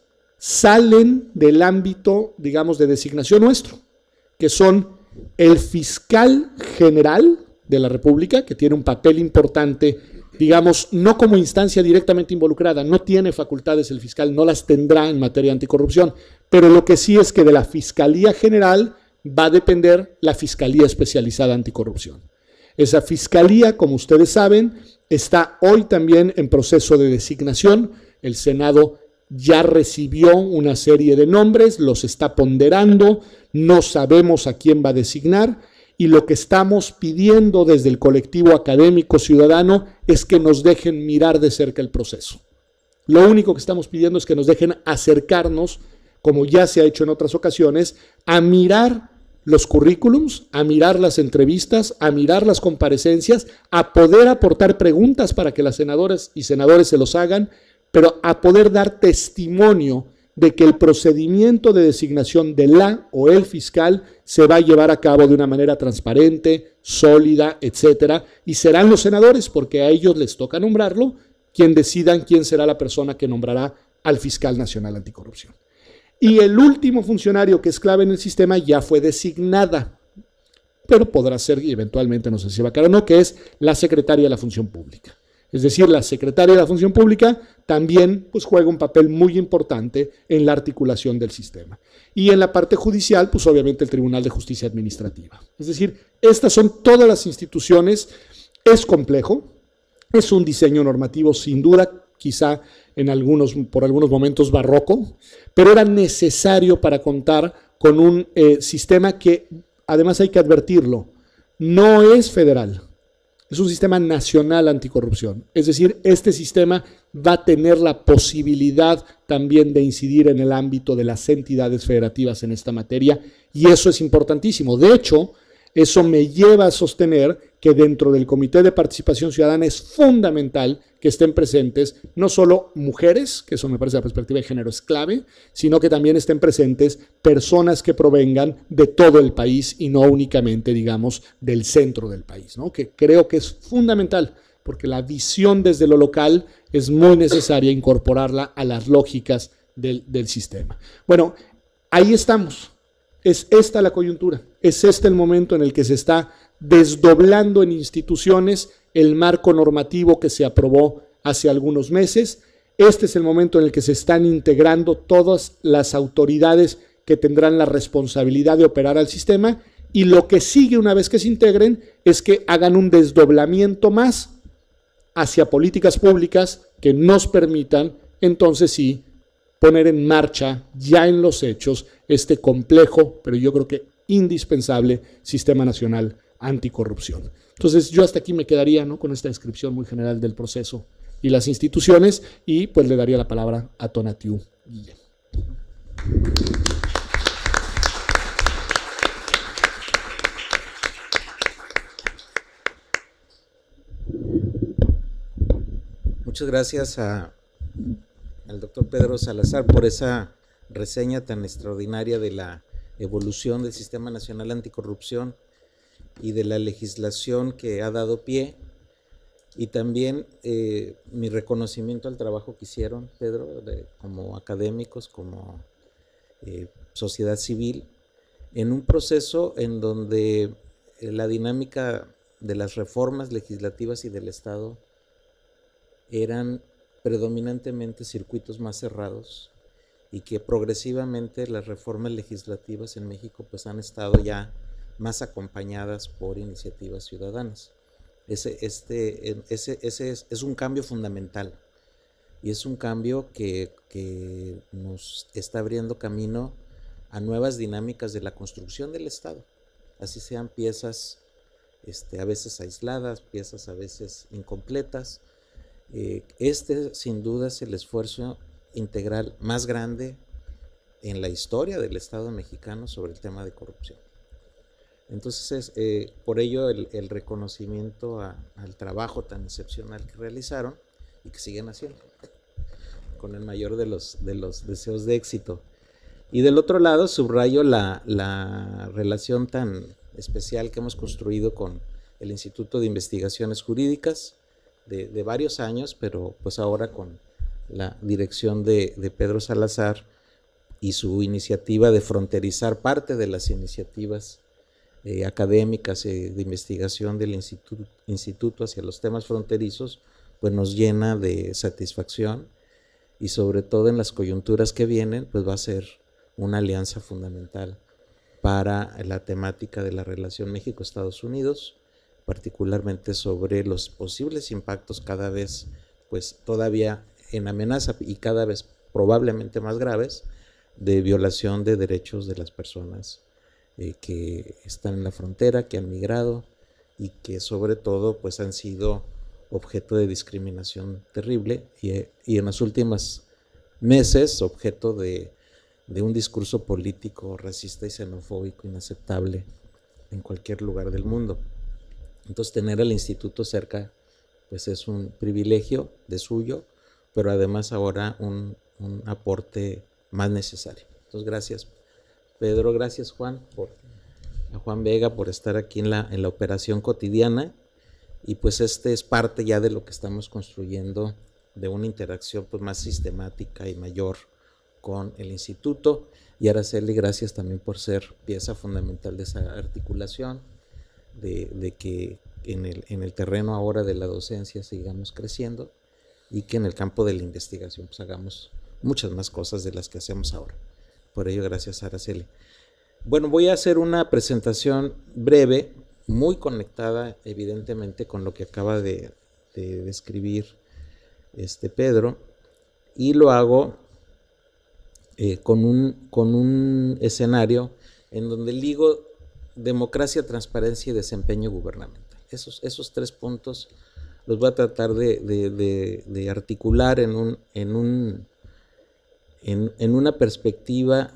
salen del ámbito, digamos, de designación nuestro, que son el fiscal general de la República, que tiene un papel importante, digamos, no como instancia directamente involucrada, no tiene facultades el fiscal, no las tendrá en materia de anticorrupción, pero lo que sí es que de la Fiscalía General va a depender la Fiscalía Especializada Anticorrupción. Esa fiscalía, como ustedes saben, está hoy también en proceso de designación. El Senado ya recibió una serie de nombres, los está ponderando, no sabemos a quién va a designar, y lo que estamos pidiendo desde el colectivo académico ciudadano es que nos dejen mirar de cerca el proceso. Lo único que estamos pidiendo es que nos dejen acercarnos, como ya se ha hecho en otras ocasiones, a mirar los currículums, a mirar las entrevistas, a mirar las comparecencias, a poder aportar preguntas para que las senadoras y senadores se los hagan, pero a poder dar testimonio de que el procedimiento de designación de la o el fiscal se va a llevar a cabo de una manera transparente, sólida, etcétera, y serán los senadores, porque a ellos les toca nombrarlo, quien decidan quién será la persona que nombrará al fiscal nacional anticorrupción. Y el último funcionario que es clave en el sistema ya fue designada, pero podrá ser, y eventualmente no sé si va a quedar o no, que es la secretaria de la Función Pública. Es decir, la secretaria de la Función Pública también pues, juega un papel muy importante en la articulación del sistema. Y en la parte judicial, pues obviamente el Tribunal de Justicia Administrativa. Es decir, estas son todas las instituciones. Es complejo, es un diseño normativo sin duda, quizá en algunos, por algunos momentos barroco, pero era necesario para contar con un eh, sistema que, además hay que advertirlo, no es federal. Es un sistema nacional anticorrupción. Es decir, este sistema va a tener la posibilidad también de incidir en el ámbito de las entidades federativas en esta materia, y eso es importantísimo. De hecho, eso me lleva a sostener que dentro del Comité de Participación Ciudadana es fundamental que estén presentes no solo mujeres, que eso me parece la perspectiva de género es clave, sino que también estén presentes personas que provengan de todo el país y no únicamente, digamos, del centro del país, ¿no? Que creo que es fundamental, porque la visión desde lo local es muy necesaria incorporarla a las lógicas del, del sistema. Bueno, ahí estamos. Es esta la coyuntura, es este el momento en el que se está desdoblando en instituciones el marco normativo que se aprobó hace algunos meses. Este es el momento en el que se están integrando todas las autoridades que tendrán la responsabilidad de operar al sistema, y lo que sigue una vez que se integren es que hagan un desdoblamiento más hacia políticas públicas que nos permitan entonces sí poner en marcha ya en los hechos este complejo, pero yo creo que indispensable sistema nacional anticorrupción. Entonces yo hasta aquí me quedaría, ¿no?, con esta descripción muy general del proceso y las instituciones, y pues le daría la palabra a Tonatiuh Guillén. Muchas gracias a, al doctor Pedro Salazar por esa reseña tan extraordinaria de la evolución del Sistema Nacional Anticorrupción y de la legislación que ha dado pie, y también eh, mi reconocimiento al trabajo que hicieron, Pedro, de, como académicos, como eh, sociedad civil, en un proceso en donde eh, la dinámica de las reformas legislativas y del Estado eran predominantemente circuitos más cerrados, y que progresivamente las reformas legislativas en México pues han estado ya más acompañadas por iniciativas ciudadanas. Ese, este, ese, ese es, es un cambio fundamental, y es un cambio que, que nos está abriendo camino a nuevas dinámicas de la construcción del Estado, así sean piezas este, a veces aisladas, piezas a veces incompletas. Eh, este sin duda es el esfuerzo integral más grande en la historia del Estado mexicano sobre el tema de corrupción. Entonces, eh, por ello el, el reconocimiento a, al trabajo tan excepcional que realizaron y que siguen haciendo, con el mayor de los, de los deseos de éxito. Y del otro lado, subrayo la, la relación tan especial que hemos construido con el Instituto de Investigaciones Jurídicas de, de varios años, pero pues ahora con la dirección de, de Pedro Salazar y su iniciativa de fronterizar parte de las iniciativas eh, académicas eh, de investigación del instituto, instituto hacia los temas fronterizos, pues nos llena de satisfacción, y sobre todo en las coyunturas que vienen, pues va a ser una alianza fundamental para la temática de la relación México-Estados Unidos, particularmente sobre los posibles impactos cada vez, pues todavía en amenaza y cada vez probablemente más graves, de violación de derechos de las personas eh, que están en la frontera, que han migrado y que sobre todo pues han sido objeto de discriminación terrible y, y en los últimos meses objeto de, de un discurso político racista y xenofóbico inaceptable en cualquier lugar del mundo. Entonces tener al instituto cerca pues es un privilegio de suyo, pero además ahora un, un aporte más necesario. Entonces gracias Pedro, gracias Juan, por, a Juan Vega por estar aquí en la, en la operación cotidiana, y pues este es parte ya de lo que estamos construyendo, de una interacción pues más sistemática y mayor con el instituto. Y Araceli, gracias también por ser pieza fundamental de esa articulación, de, de que en el, en el terreno ahora de la docencia sigamos creciendo y que en el campo de la investigación pues hagamos muchas más cosas de las que hacemos ahora. Por ello, gracias Araceli. Bueno, voy a hacer una presentación breve, muy conectada evidentemente con lo que acaba de, de describir este Pedro, y lo hago eh, con, un, con un escenario en donde ligo democracia, transparencia y desempeño gubernamental. Esos, esos tres puntos los voy a tratar de, de, de, de articular en, un, en, un, en, en una perspectiva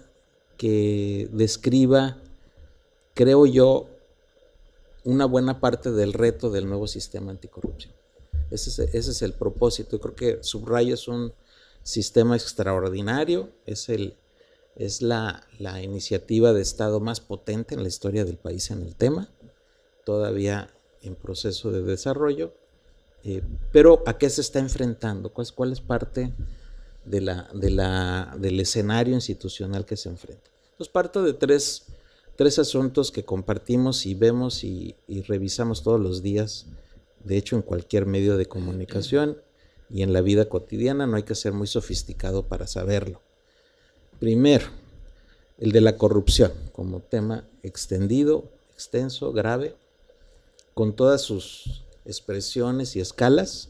que describa, creo yo, una buena parte del reto del nuevo sistema anticorrupción. Ese es, ese es el propósito. Yo creo que subrayo es un sistema extraordinario, es, el, es la, la iniciativa de Estado más potente en la historia del país en el tema, todavía en proceso de desarrollo, eh, pero ¿a qué se está enfrentando? ¿Cuál, cuál es parte de la, de la, del escenario institucional que se enfrenta? Entonces parto de tres, tres asuntos que compartimos y vemos y, y revisamos todos los días, de hecho en cualquier medio de comunicación y en la vida cotidiana. No hay que ser muy sofisticado para saberlo. Primero, el de la corrupción como tema extendido, extenso, grave, con todas sus expresiones y escalas,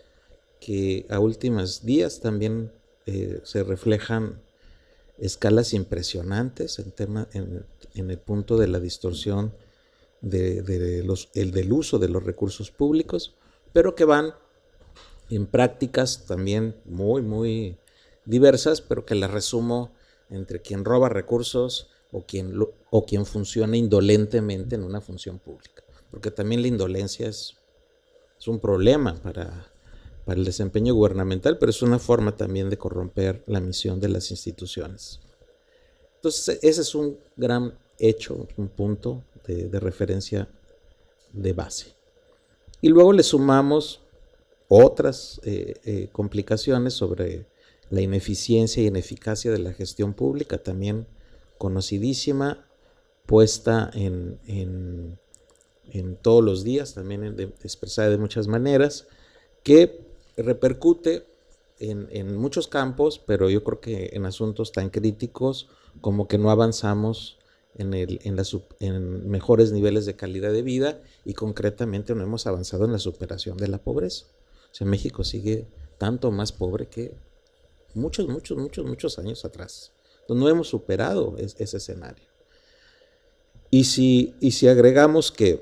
que a últimos días también eh, se reflejan escalas impresionantes en, tema, en, en el punto de la distorsión de, de los, el del uso de los recursos públicos, pero que van en prácticas también muy, muy diversas, pero que las resumo entre quien roba recursos o quien, lo, o quien funciona indolentemente en una función pública, porque también la indolencia es, es un problema para, para el desempeño gubernamental, pero es una forma también de corromper la misión de las instituciones. Entonces ese es un gran hecho, un punto de, de referencia de base. Y luego le sumamos otras eh, eh, complicaciones sobre la ineficiencia y ineficacia de la gestión pública, también conocidísima, puesta en, en, en todos los días, también en, de, expresada de muchas maneras, que repercute en, en muchos campos, pero yo creo que en asuntos tan críticos como que no avanzamos en, el, en, la, en mejores niveles de calidad de vida, y concretamente no hemos avanzado en la superación de la pobreza. O sea, México sigue tanto más pobre que muchos, muchos, muchos, muchos años atrás. Entonces, no hemos superado es, ese escenario. Y si, y si agregamos que,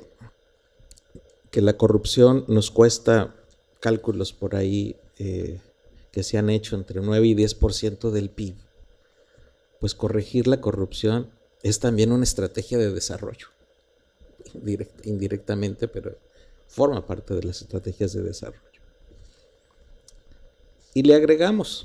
que la corrupción nos cuesta, cálculos por ahí eh, que se han hecho, entre nueve y diez por ciento del P I B, pues corregir la corrupción es también una estrategia de desarrollo, Indirect, indirectamente, pero forma parte de las estrategias de desarrollo. Y le agregamos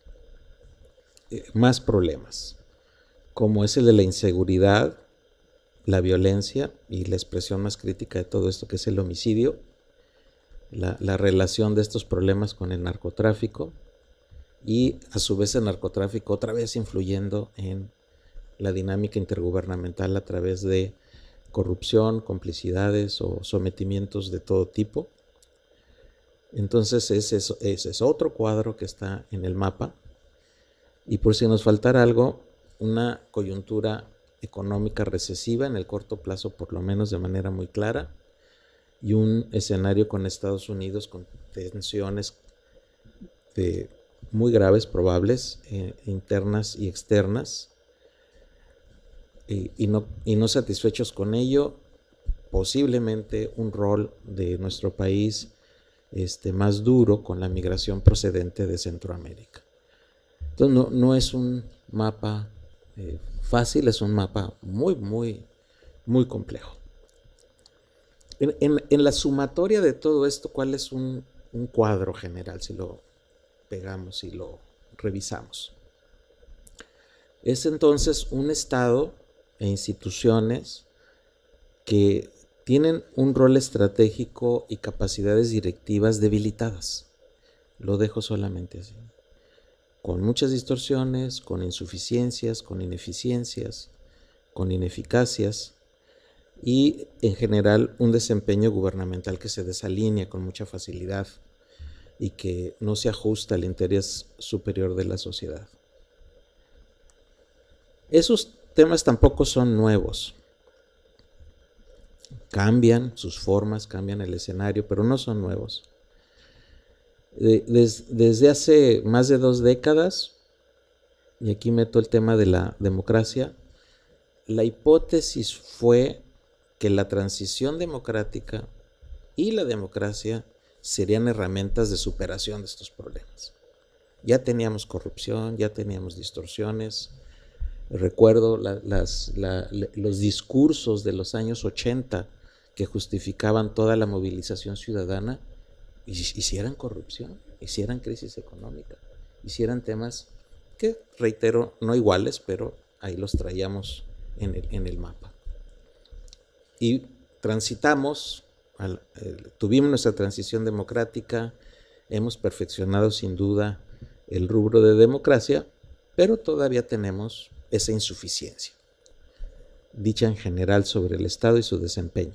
eh, más problemas, como es el de la inseguridad, la violencia y la expresión más crítica de todo esto, que es el homicidio, la, la relación de estos problemas con el narcotráfico y a su vez el narcotráfico otra vez influyendo en la dinámica intergubernamental a través de corrupción, complicidades o sometimientos de todo tipo. Entonces ese es, ese es otro cuadro que está en el mapa. Y por si nos faltara algo, una coyuntura económica recesiva en el corto plazo, por lo menos de manera muy clara, y un escenario con Estados Unidos con tensiones de, muy graves, probables, eh, internas y externas, y, y, no, y no satisfechos con ello, posiblemente un rol de nuestro país este, más duro con la migración procedente de Centroamérica. Entonces no, no es un mapa eh, fácil, es un mapa muy, muy, muy complejo. En, en, en la sumatoria de todo esto, ¿cuál es un, un cuadro general si lo pegamos y lo revisamos? Es entonces un Estado e instituciones que tienen un rol estratégico y capacidades directivas debilitadas. Lo dejo solamente así. Con muchas distorsiones, con insuficiencias, con ineficiencias, con ineficacias y en general un desempeño gubernamental que se desalinea con mucha facilidad y que no se ajusta al interés superior de la sociedad. Esos temas tampoco son nuevos. Cambian sus formas, cambian el escenario, pero no son nuevos. Des, desde hace más de dos décadas, y aquí meto el tema de la democracia, la hipótesis fue que la transición democrática y la democracia serían herramientas de superación de estos problemas. Ya teníamos corrupción, ya teníamos distorsiones. Recuerdo la, las, la, los discursos de los años ochenta que justificaban toda la movilización ciudadana, hicieran corrupción, hicieran crisis económica, hicieran temas que, reitero, no iguales, pero ahí los traíamos en el, en el mapa. Y transitamos, al, el, tuvimos nuestra transición democrática, hemos perfeccionado sin duda el rubro de democracia, pero todavía tenemos esa insuficiencia, dicha en general sobre el Estado y su desempeño.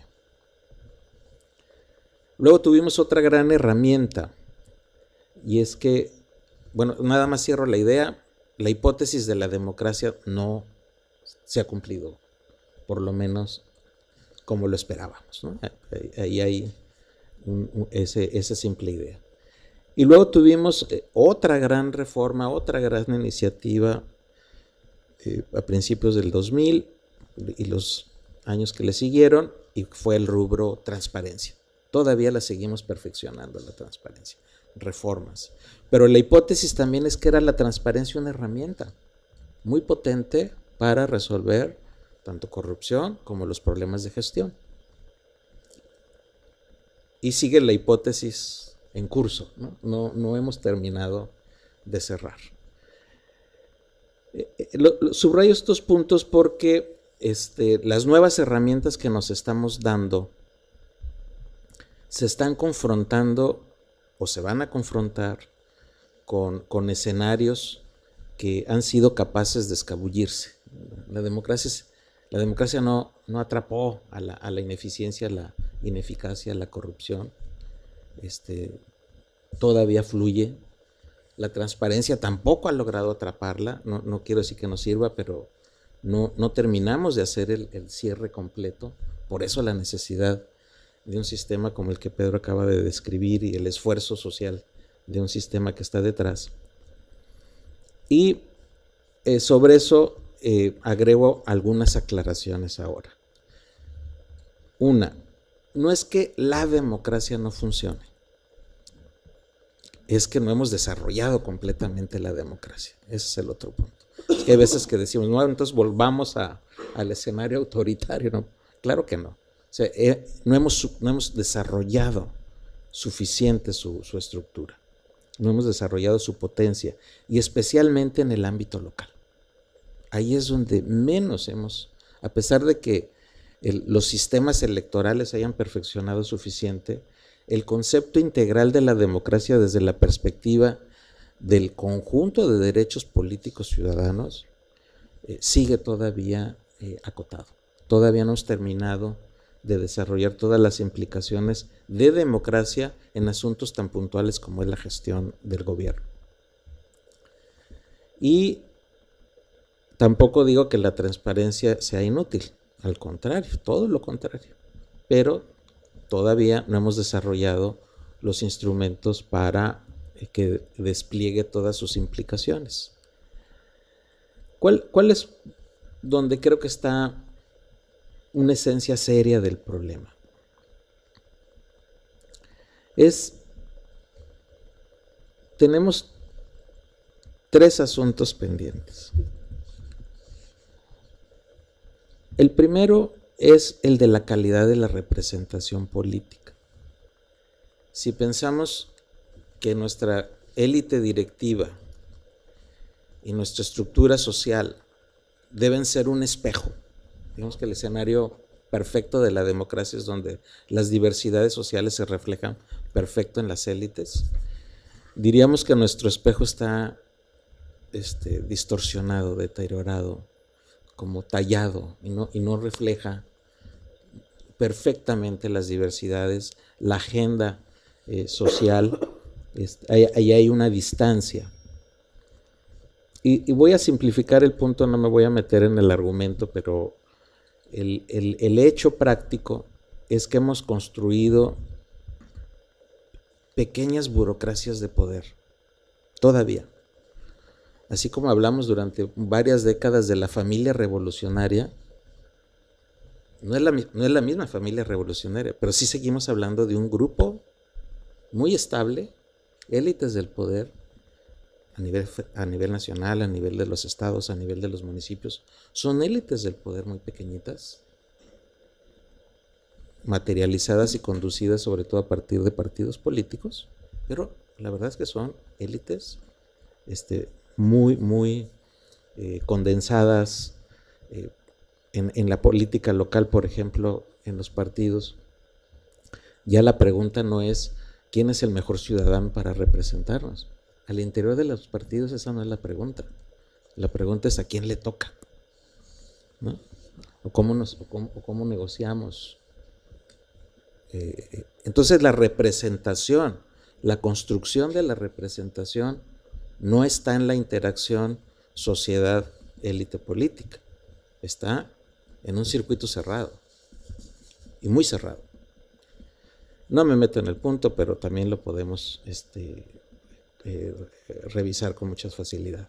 Luego tuvimos otra gran herramienta, y es que, bueno, nada más cierro la idea, la hipótesis de la democracia no se ha cumplido, por lo menos como lo esperábamos, ¿no? Ahí hay un, un, ese, esa simple idea. Y luego tuvimos otra gran reforma, otra gran iniciativa eh, a principios del dos mil y los años que le siguieron, y fue el rubro transparencia. Todavía la seguimos perfeccionando, la transparencia, reformas. Pero la hipótesis también es que era la transparencia una herramienta muy potente para resolver tanto corrupción como los problemas de gestión. Y sigue la hipótesis en curso, ¿no? No, no hemos terminado de cerrar. Eh, eh, lo, lo, subrayo estos puntos porque este, las nuevas herramientas que nos estamos dando se están confrontando o se van a confrontar con, con escenarios que han sido capaces de escabullirse. La democracia, la democracia no, no atrapó a la, a la ineficiencia, a la ineficacia, a la corrupción. Este, todavía fluye. La transparencia tampoco ha logrado atraparla. No, no quiero decir que no sirva, pero no, no terminamos de hacer el, el cierre completo. Por eso la necesidad de un sistema como el que Pedro acaba de describir y el esfuerzo social de un sistema que está detrás. Y eh, sobre eso eh, agrego algunas aclaraciones ahora. Una, no es que la democracia no funcione, es que no hemos desarrollado completamente la democracia. Ese es el otro punto. Es que hay veces que decimos, no, entonces volvamos a, al escenario autoritario. No, claro que no. O sea, eh, no, hemos, no hemos desarrollado suficiente su, su estructura, no hemos desarrollado su potencia, y especialmente en el ámbito local. Ahí es donde menos hemos, a pesar de que el, los sistemas electorales se hayan perfeccionado suficiente, el concepto integral de la democracia desde la perspectiva del conjunto de derechos políticos ciudadanos eh, sigue todavía eh, acotado. Todavía no hemos terminado de desarrollar todas las implicaciones de democracia en asuntos tan puntuales como es la gestión del gobierno. Y tampoco digo que la transparencia sea inútil, al contrario, todo lo contrario, pero todavía no hemos desarrollado los instrumentos para que despliegue todas sus implicaciones. ¿Cuál, cuál es donde creo que está una esencia seria del problema? Es, tenemos tres asuntos pendientes. El primero es el de la calidad de la representación política. Si pensamos que nuestra élite directiva y nuestra estructura social deben ser un espejo, digamos que el escenario perfecto de la democracia es donde las diversidades sociales se reflejan perfecto en las élites, diríamos que nuestro espejo está este, distorsionado, deteriorado, como tallado, y no, y no refleja perfectamente las diversidades, la agenda eh, social, este, ahí, ahí hay una distancia. Y, y voy a simplificar el punto, no me voy a meter en el argumento, pero el, el, el hecho práctico es que hemos construido pequeñas burocracias de poder, todavía. Así como hablamos durante varias décadas de la familia revolucionaria, no es la, no es la misma familia revolucionaria, pero sí seguimos hablando de un grupo muy estable, élites del poder, a nivel, a nivel nacional, a nivel de los estados, a nivel de los municipios, son élites del poder muy pequeñitas, materializadas y conducidas sobre todo a partir de partidos políticos, pero la verdad es que son élites este, muy, muy eh, condensadas eh, en, en la política local, por ejemplo, en los partidos. Ya la pregunta no es quién es el mejor ciudadano para representarnos. Al interior de los partidos esa no es la pregunta. La pregunta es a quién le toca, ¿no? O cómo, nos, o cómo, o cómo negociamos. Eh, entonces la representación, la construcción de la representación no está en la interacción sociedad-élite política. Está en un circuito cerrado y muy cerrado. No me meto en el punto, pero también lo podemos este, eh, revisar con mucha facilidad.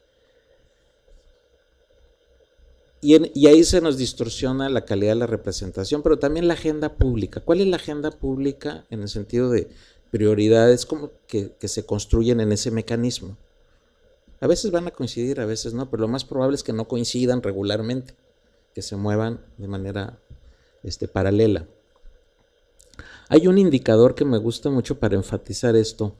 Y, en, y ahí se nos distorsiona la calidad de la representación, pero también la agenda pública. ¿Cuál es la agenda pública en el sentido de prioridades como que, que se construyen en ese mecanismo? A veces van a coincidir, a veces no, pero lo más probable es que no coincidan regularmente, que se muevan de manera este, paralela. Hay un indicador que me gusta mucho para enfatizar esto,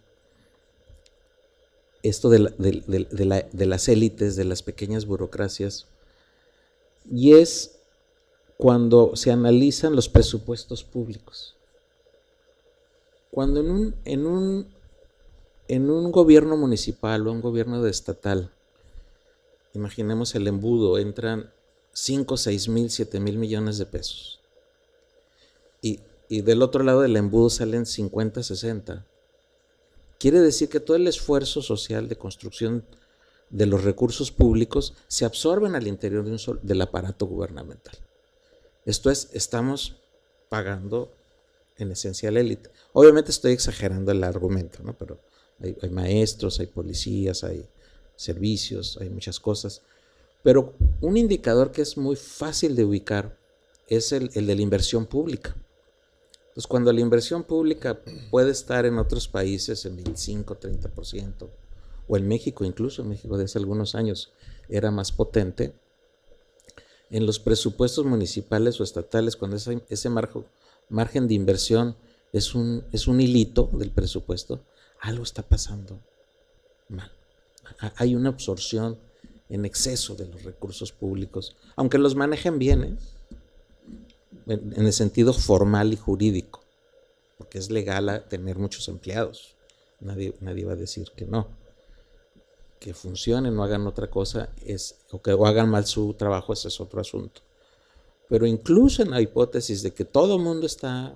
esto de, la, de, de, de, la, de las élites, de las pequeñas burocracias, y es cuando se analizan los presupuestos públicos. Cuando en un, en un, en un gobierno municipal o un gobierno estatal, imaginemos el embudo, entran cinco, seis mil, siete mil millones de pesos. Y, y del otro lado del embudo salen cincuenta, sesenta. Quiere decir que todo el esfuerzo social de construcción de los recursos públicos se absorben al interior de un sol, del aparato gubernamental. Esto es, estamos pagando en esencia la élite. Obviamente estoy exagerando el argumento, ¿no? Pero hay, hay maestros, hay policías, hay servicios, hay muchas cosas. Pero un indicador que es muy fácil de ubicar es el, el de la inversión pública. Entonces, cuando la inversión pública puede estar en otros países en veinticinco, treinta por ciento, o en México, incluso en México de hace algunos años era más potente, en los presupuestos municipales o estatales, cuando ese, ese margen, margen de inversión es un, es un hilito del presupuesto, algo está pasando mal. Hay una absorción en exceso de los recursos públicos, aunque los manejen bien, ¿eh? en, en el sentido formal y jurídico, porque es legal a tener muchos empleados, nadie, nadie va a decir que no. Que funcionen o hagan otra cosa, es, o que o hagan mal su trabajo, ese es otro asunto. Pero incluso en la hipótesis de que todo el mundo está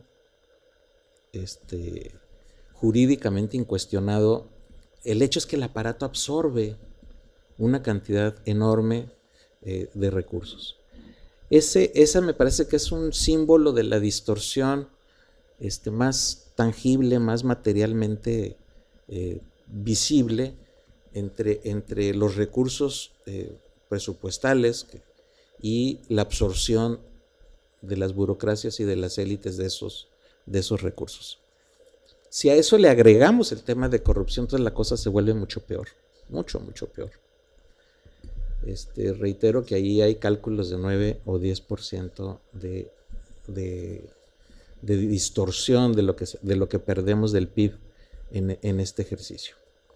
este, jurídicamente incuestionado, el hecho es que el aparato absorbe una cantidad enorme eh, de recursos. Ese, esa me parece que es un símbolo de la distorsión este, más tangible, más materialmente eh, visible entre, entre los recursos eh, presupuestales que, y la absorción de las burocracias y de las élites de esos, de esos recursos. Si a eso le agregamos el tema de corrupción, entonces la cosa se vuelve mucho peor, mucho, mucho peor. Este, reitero que ahí hay cálculos de nueve o diez por ciento de, de, de distorsión de lo, que, de lo que perdemos del P I B en, en este ejercicio.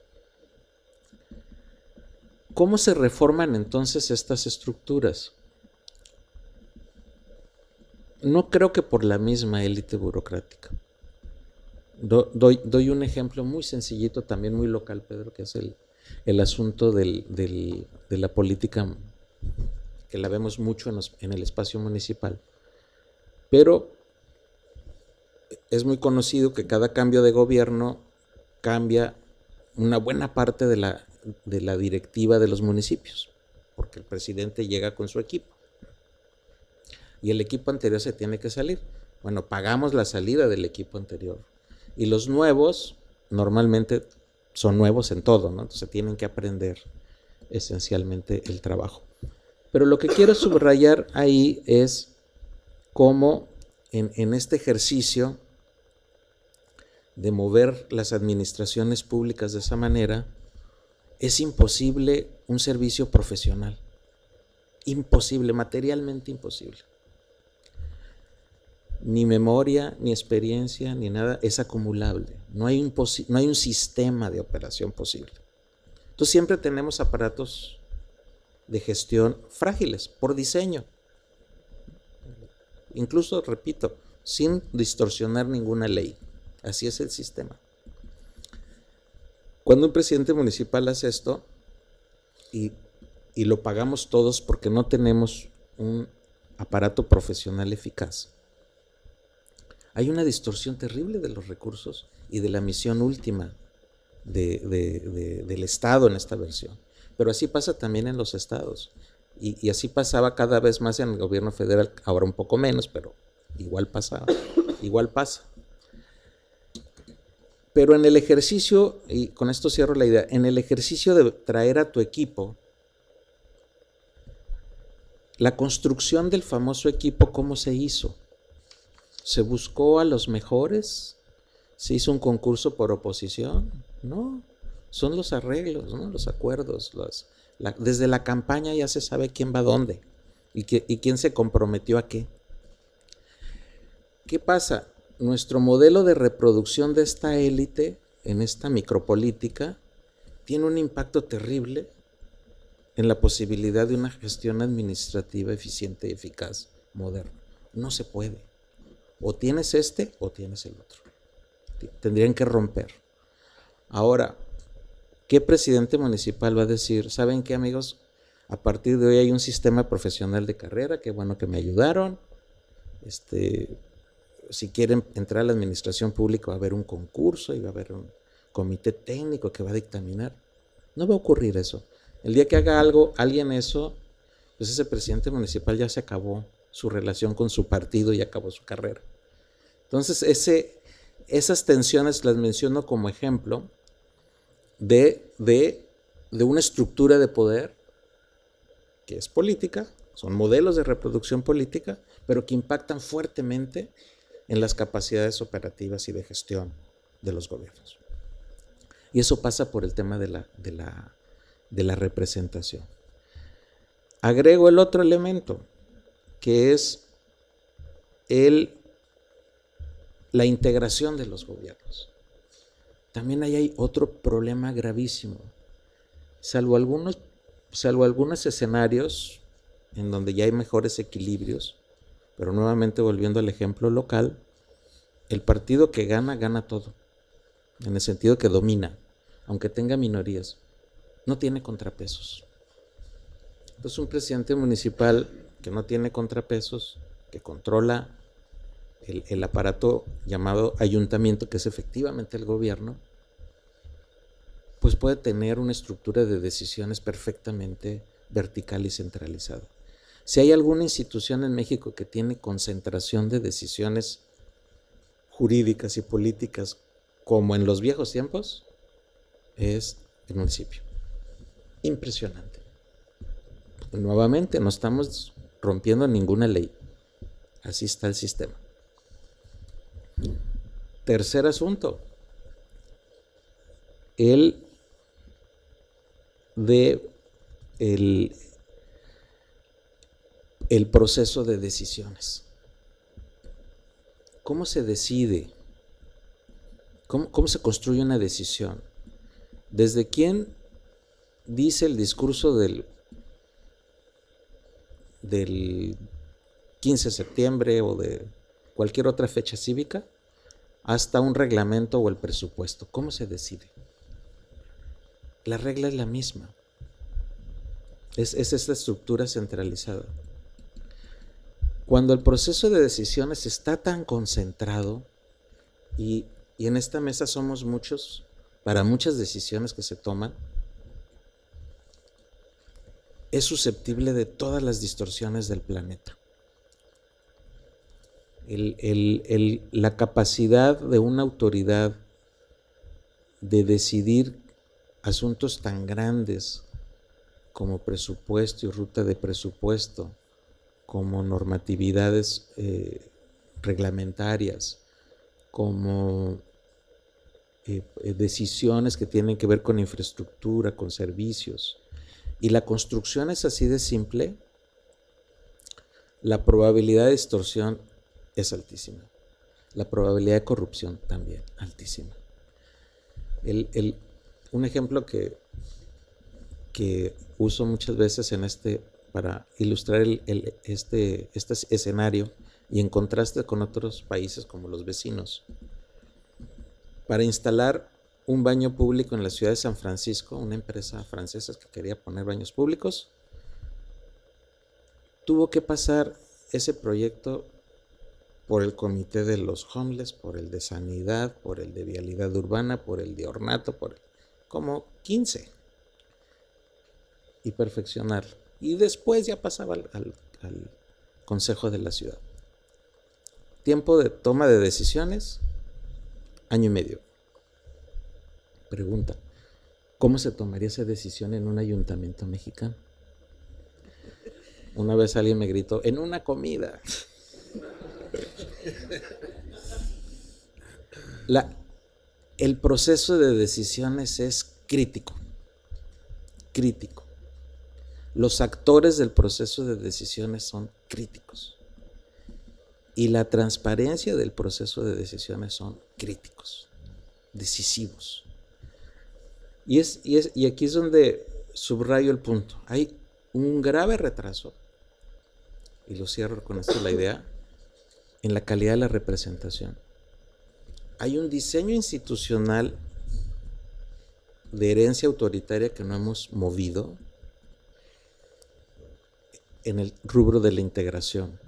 ¿Cómo se reforman entonces estas estructuras? No creo que por la misma élite burocrática. Do, doy, doy un ejemplo muy sencillito, también muy local, Pedro, que es el, el asunto del, del, de la política, que la vemos mucho en, los, en el espacio municipal. Pero es muy conocido que cada cambio de gobierno cambia una buena parte de la, de la directiva de los municipios, porque el presidente llega con su equipo y el equipo anterior se tiene que salir. Bueno, pagamos la salida del equipo anterior y los nuevos normalmente son nuevos en todo, ¿no? Entonces tienen que aprender esencialmente el trabajo. Pero lo que quiero subrayar ahí es cómo en, en este ejercicio de mover las administraciones públicas de esa manera, es imposible un servicio profesional. Imposible, materialmente imposible. Ni memoria, ni experiencia, ni nada es acumulable. No hay un, no hay un sistema de operación posible. Entonces siempre tenemos aparatos de gestión frágiles, por diseño. Incluso, repito, sin distorsionar ninguna ley. Así es el sistema. Cuando un presidente municipal hace esto, y, y lo pagamos todos porque no tenemos un aparato profesional eficaz, hay una distorsión terrible de los recursos y de la misión última de, de, de, del Estado en esta versión. Pero así pasa también en los estados. Y, y así pasaba cada vez más en el gobierno federal, ahora un poco menos, pero igual pasaba, igual pasa. Pero en el ejercicio, y con esto cierro la idea, en el ejercicio de traer a tu equipo, la construcción del famoso equipo, ¿cómo se hizo? ¿Se buscó a los mejores? ¿Se hizo un concurso por oposición? No, son los arreglos, ¿no? Los acuerdos. Los, la, desde la campaña ya se sabe quién va a dónde y, que, y quién se comprometió a qué. ¿Qué pasa? Nuestro modelo de reproducción de esta élite en esta micropolítica tiene un impacto terrible en la posibilidad de una gestión administrativa eficiente y eficaz, moderna. No se puede. O tienes este o tienes el otro. Tendrían que romper. Ahora, ¿qué presidente municipal va a decir? ¿Saben qué, amigos? A partir de hoy hay un sistema profesional de carrera, qué bueno que me ayudaron. Este... Si quieren entrar a la administración pública va a haber un concurso y va a haber un comité técnico que va a dictaminar. No va a ocurrir eso. El día que haga algo, alguien eso, pues ese presidente municipal ya se acabó su relación con su partido y acabó su carrera. Entonces, ese, esas tensiones las menciono como ejemplo de, de, de una estructura de poder que es política, son modelos de reproducción política, pero que impactan fuertemente en las capacidades operativas y de gestión de los gobiernos. Y eso pasa por el tema de la, de la, de la representación. Agrego el otro elemento, que es el, la integración de los gobiernos. También ahí hay otro problema gravísimo. Salvo algunos, salvo algunos escenarios en donde ya hay mejores equilibrios, Pero nuevamente, volviendo al ejemplo local, el partido que gana, gana todo, en el sentido que domina, aunque tenga minorías, no tiene contrapesos. Entonces, un presidente municipal que no tiene contrapesos, que controla el, el aparato llamado ayuntamiento, que es efectivamente el gobierno, pues puede tener una estructura de decisiones perfectamente vertical y centralizada. Si hay alguna institución en México que tiene concentración de decisiones jurídicas y políticas como en los viejos tiempos, es el municipio. Impresionante. Nuevamente, no estamos rompiendo ninguna ley. Así está el sistema. Tercer asunto. El de el, el proceso de decisiones. ¿Cómo se decide? ¿Cómo, cómo se construye una decisión? ¿Desde quién dice el discurso del, del quince de septiembre o de cualquier otra fecha cívica hasta un reglamento o el presupuesto? ¿Cómo se decide? La regla es la misma. Es, es esta estructura centralizada. Cuando el proceso de decisiones está tan concentrado, y, y en esta mesa somos muchos, para muchas decisiones que se toman, es susceptible de todas las distorsiones del planeta. El, el, el, la capacidad de una autoridad de decidir asuntos tan grandes como presupuesto y ruta de presupuesto, como normatividades eh, reglamentarias, como eh, decisiones que tienen que ver con infraestructura, con servicios, y la construcción es así de simple, la probabilidad de distorsión es altísima. La probabilidad de corrupción también altísima. El, el, un ejemplo que, que uso muchas veces en este, para ilustrar el, el, este, este escenario y en contraste con otros países como los vecinos. Para instalar un baño público en la ciudad de San Francisco, una empresa francesa que quería poner baños públicos, tuvo que pasar ese proyecto por el comité de los homeless, por el de sanidad, por el de vialidad urbana, por el de ornato, por el, como quince, y perfeccionarlo. Y después ya pasaba al, al, al consejo de la ciudad. Tiempo de toma de decisiones, año y medio. Pregunta, ¿cómo se tomaría esa decisión en un ayuntamiento mexicano? Una vez alguien me gritó, en una comida. La, el proceso de decisiones es crítico, crítico. Los actores del proceso de decisiones son críticos. Y la transparencia del proceso de decisiones son críticos, decisivos. Y, es, y, es, y aquí es donde subrayo el punto. Hay un grave retraso, y lo cierro con esto la idea, en la calidad de la representación. Hay un diseño institucional de herencia autoritaria que no hemos movido en el rubro de la integración.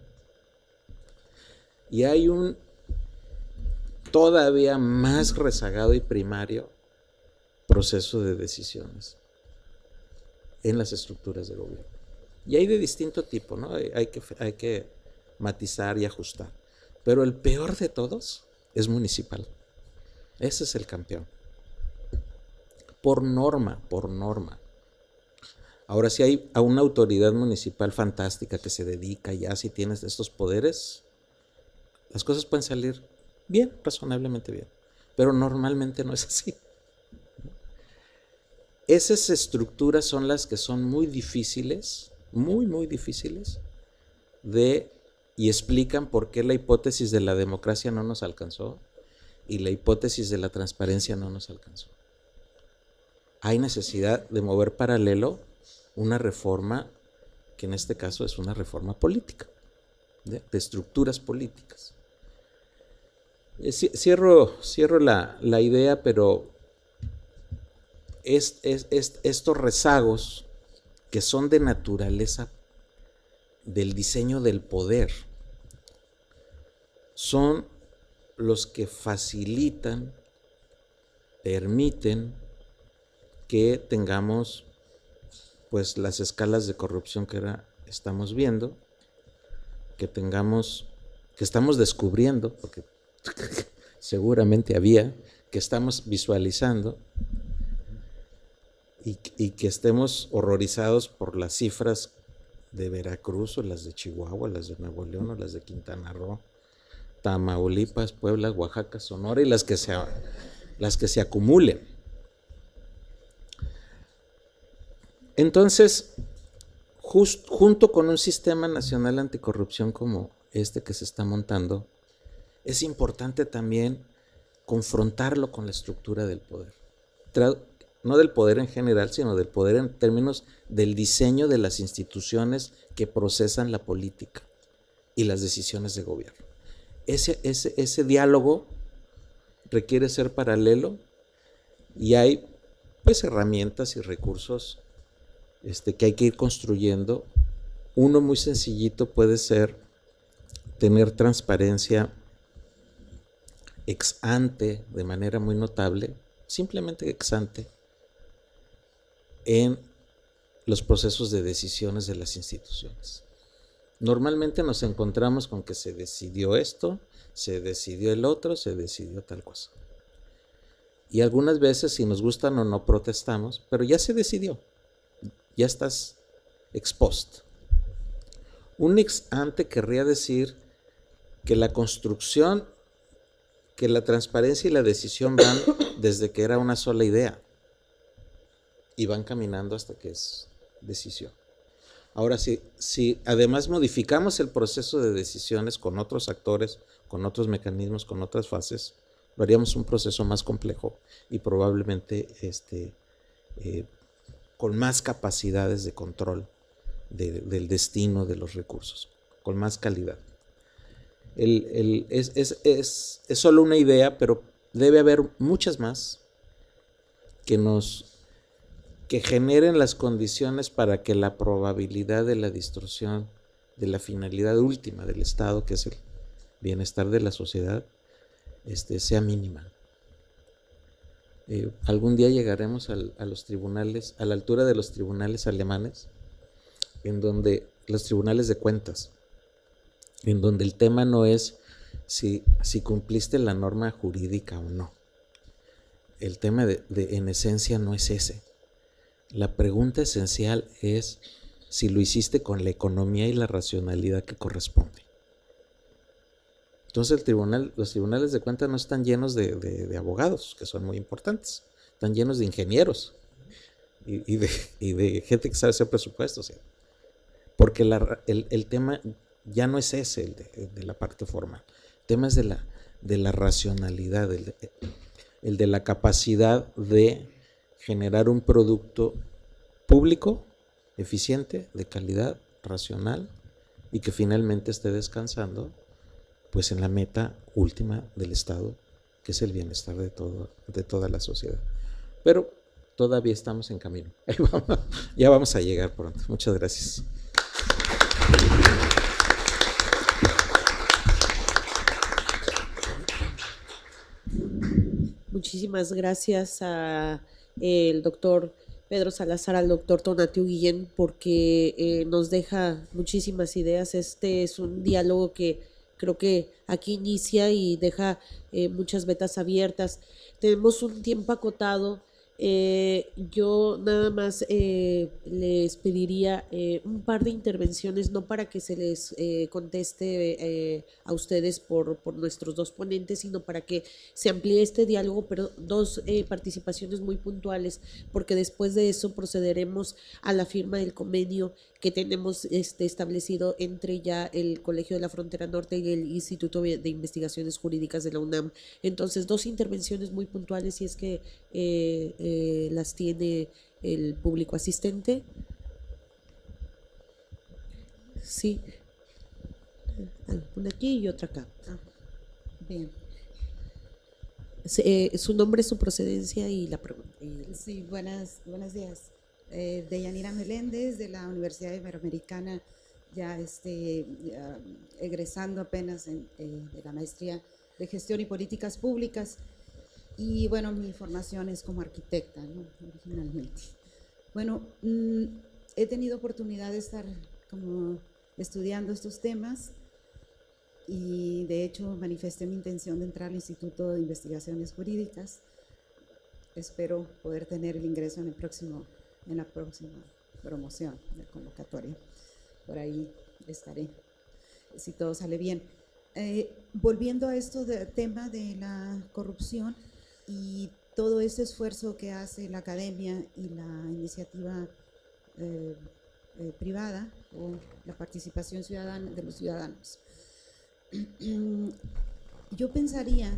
Y hay un todavía más rezagado y primario proceso de decisiones en las estructuras de gobierno. Y hay de distinto tipo, ¿no? Hay, hay, que, hay que matizar y ajustar. Pero el peor de todos es municipal. Ese es el campeón. Por norma, por norma. Ahora, si hay a una autoridad municipal fantástica que se dedica ya, si tienes estos poderes, las cosas pueden salir bien, razonablemente bien. Pero normalmente no es así. Esas estructuras son las que son muy difíciles, muy, muy difíciles de, y explican por qué la hipótesis de la democracia no nos alcanzó y la hipótesis de la transparencia no nos alcanzó. Hay necesidad de mover paralelo una reforma que en este caso es una reforma política. de, de estructuras políticas. Eh, cierro cierro la, la idea, pero es, es, es, estos rezagos que son de naturaleza del diseño del poder son los que facilitan, permiten que tengamos pues las escalas de corrupción que ahora estamos viendo, que tengamos, que estamos descubriendo, porque seguramente había, que estamos visualizando, y, y que estemos horrorizados por las cifras de Veracruz o las de Chihuahua, las de Nuevo León o las de Quintana Roo, Tamaulipas, Puebla, Oaxaca, Sonora y las que se, las que se acumulen. Entonces, just, junto con un sistema nacional anticorrupción como este que se está montando, es importante también confrontarlo con la estructura del poder. Tra- no del poder en general, sino del poder en términos del diseño de las instituciones que procesan la política y las decisiones de gobierno. Ese, ese, ese diálogo requiere ser paralelo y hay pues herramientas y recursos este, que hay que ir construyendo. Uno muy sencillito puede ser tener transparencia ex ante de manera muy notable, simplemente ex ante, en los procesos de decisiones de las instituciones. Normalmente nos encontramos con que se decidió esto, se decidió el otro, se decidió tal cosa. Y algunas veces, si nos gustan o no, protestamos, pero ya se decidió, ya estás ex post. Un ex ante querría decir que la construcción, que la transparencia y la decisión van desde que era una sola idea y van caminando hasta que es decisión. Ahora, si, si además modificamos el proceso de decisiones con otros actores, con otros mecanismos, con otras fases, lo haríamos un proceso más complejo y probablemente este, eh, con más capacidades de control de, del destino de los recursos, con más calidad. El, el, es, es, es, es solo una idea, pero debe haber muchas más que nos que generen las condiciones para que la probabilidad de la distorsión de la finalidad última del Estado, que es el bienestar de la sociedad, este, sea mínima. Eh, algún día llegaremos al, a los tribunales, a la altura de los tribunales alemanes, en donde los tribunales de cuentas, en donde el tema no es si, si cumpliste la norma jurídica o no. El tema de, de, en esencia no es ese. La pregunta esencial es si lo hiciste con la economía y la racionalidad que corresponde. Entonces el tribunal, los tribunales de cuentas no están llenos de, de, de abogados, que son muy importantes, están llenos de ingenieros y, y, de, y de gente que sabe hacer presupuestos, ¿sí? Porque la, el, el tema ya no es ese, el de, el de la parte formal. El tema es de la, de la racionalidad, el de, el de la capacidad de generar un producto público, eficiente, de calidad, racional y que finalmente esté descansando pues en la meta última del Estado, que es el bienestar de, todo, de toda la sociedad. Pero todavía estamos en camino. Ahí vamos, ya vamos a llegar pronto. Muchas gracias. Muchísimas gracias a eh, el doctor Pedro Salazar, al doctor Tonatiuh Guillén, porque eh, nos deja muchísimas ideas. Este es un diálogo que creo que aquí inicia y deja eh, muchas vetas abiertas. Tenemos un tiempo acotado. Eh, yo nada más eh, les pediría eh, un par de intervenciones, no para que se les eh, conteste eh, a ustedes por, por nuestros dos ponentes, sino para que se amplíe este diálogo, pero dos eh, participaciones muy puntuales, porque después de eso procederemos a la firma del convenio que tenemos este, establecido entre ya el Colegio de la Frontera Norte y el Instituto de Investigaciones Jurídicas de la UNAM. Entonces, dos intervenciones muy puntuales, si es que eh, eh, las tiene el público asistente. Sí. Una aquí y otra acá. Ah, bien. Eh, su nombre, su procedencia y la pregunta. Y... Sí, buenas, buenos días. Eh, Deyanira Meléndez, de la Universidad Iberoamericana, ya, este, ya egresando apenas en, eh, de la maestría de Gestión y Políticas Públicas. Y bueno, mi formación es como arquitecta, ¿no? Originalmente. Bueno, mmm, he tenido oportunidad de estar como estudiando estos temas y de hecho manifesté mi intención de entrar al Instituto de Investigaciones Jurídicas. Espero poder tener el ingreso en, el próximo, en la próxima promoción de convocatoria. Por ahí estaré, si todo sale bien. Eh, volviendo a esto del tema de la corrupción y todo ese esfuerzo que hace la academia y la iniciativa eh, eh, privada o la participación ciudadana de los ciudadanos. Yo pensaría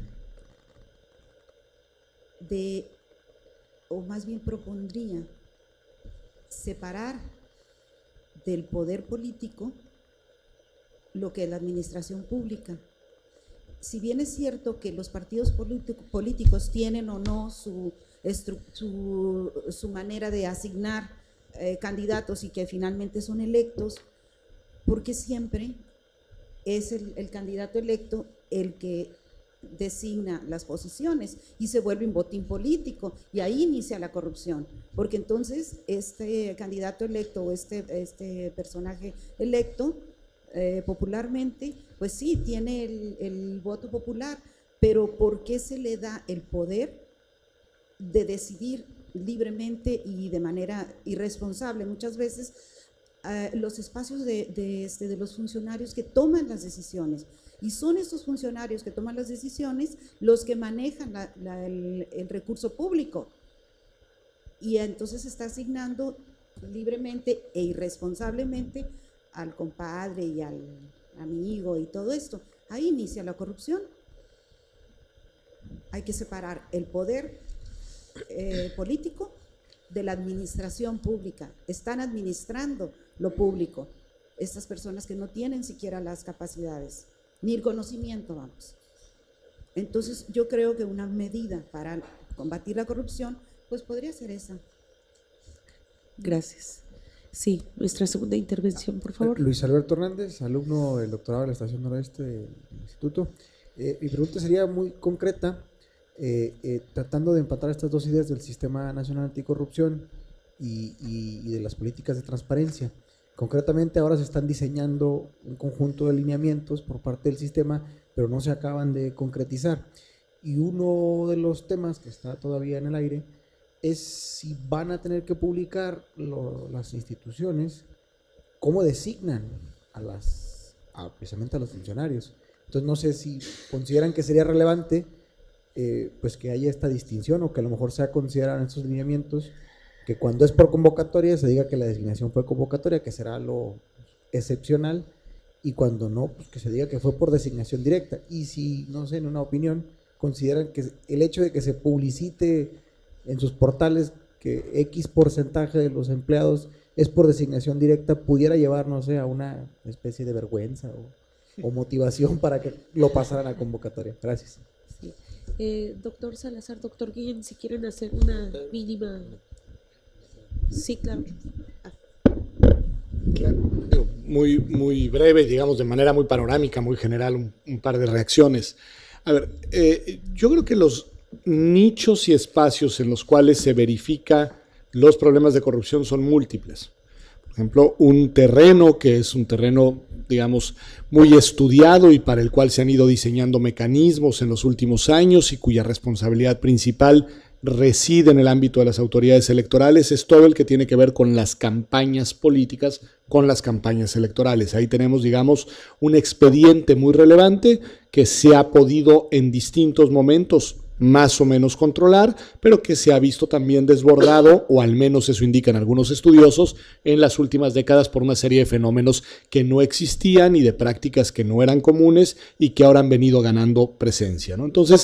de, o más bien propondría, separar del poder político lo que es la administración pública. Si bien es cierto que los partidos políticos tienen o no su, su, su manera de asignar eh, candidatos y que finalmente son electos, porque siempre es el, el candidato electo el que designa las posiciones y se vuelve un botín político y ahí inicia la corrupción, porque entonces este candidato electo o este, este personaje electo eh, popularmente, pues sí, tiene el, el voto popular, pero ¿por qué se le da el poder de decidir libremente y de manera irresponsable? Muchas veces Uh, los espacios de, de, este, de los funcionarios que toman las decisiones, y son estos funcionarios que toman las decisiones los que manejan la, la, el, el recurso público, y entonces se está asignando libremente e irresponsablemente al compadre y al amigo y todo esto. Ahí inicia la corrupción. Hay que separar el poder eh, político de la administración pública. Están administrando lo público estas personas que no tienen siquiera las capacidades ni el conocimiento, vamos. Entonces yo creo que una medida para combatir la corrupción pues podría ser esa. Gracias. Sí, nuestra segunda intervención, por favor. Luis Alberto Hernández, alumno del doctorado de la Estación Noroeste del Instituto. Eh, mi pregunta sería muy concreta. Eh, eh, tratando de empatar estas dos ideas del Sistema Nacional Anticorrupción y, y, y de las políticas de transparencia. Concretamente ahora se están diseñando un conjunto de lineamientos por parte del sistema, pero no se acaban de concretizar. Y uno de los temas que está todavía en el aire es si van a tener que publicar lo, las instituciones cómo designan a las, a, precisamente a los funcionarios. Entonces no sé si consideran que sería relevante Eh, pues que haya esta distinción, o que a lo mejor sea considerado en estos lineamientos que cuando es por convocatoria se diga que la designación fue convocatoria, que será lo excepcional, y cuando no, pues que se diga que fue por designación directa. Y si, no sé, en una opinión, consideran que el hecho de que se publicite en sus portales que X porcentaje de los empleados es por designación directa, pudiera llevar, no sé, a una especie de vergüenza o, o motivación para que lo pasaran a convocatoria. Gracias. Sí. Eh, doctor Salazar, doctor Guillén, si quieren hacer una mínima... Sí, claro. Ah. Claro. Muy, muy breve, digamos, de manera muy panorámica, muy general, un, un par de reacciones. A ver, eh, yo creo que los nichos y espacios en los cuales se verifica los problemas de corrupción son múltiples. Por ejemplo, un terreno que es un terreno, digamos, muy estudiado y para el cual se han ido diseñando mecanismos en los últimos años y cuya responsabilidad principal reside en el ámbito de las autoridades electorales, es todo el que tiene que ver con las campañas políticas, con las campañas electorales. Ahí tenemos, digamos, un expediente muy relevante que se ha podido en distintos momentos más o menos controlar, pero que se ha visto también desbordado, o al menos eso indican algunos estudiosos, en las últimas décadas por una serie de fenómenos que no existían y de prácticas que no eran comunes y que ahora han venido ganando presencia, ¿no? Entonces,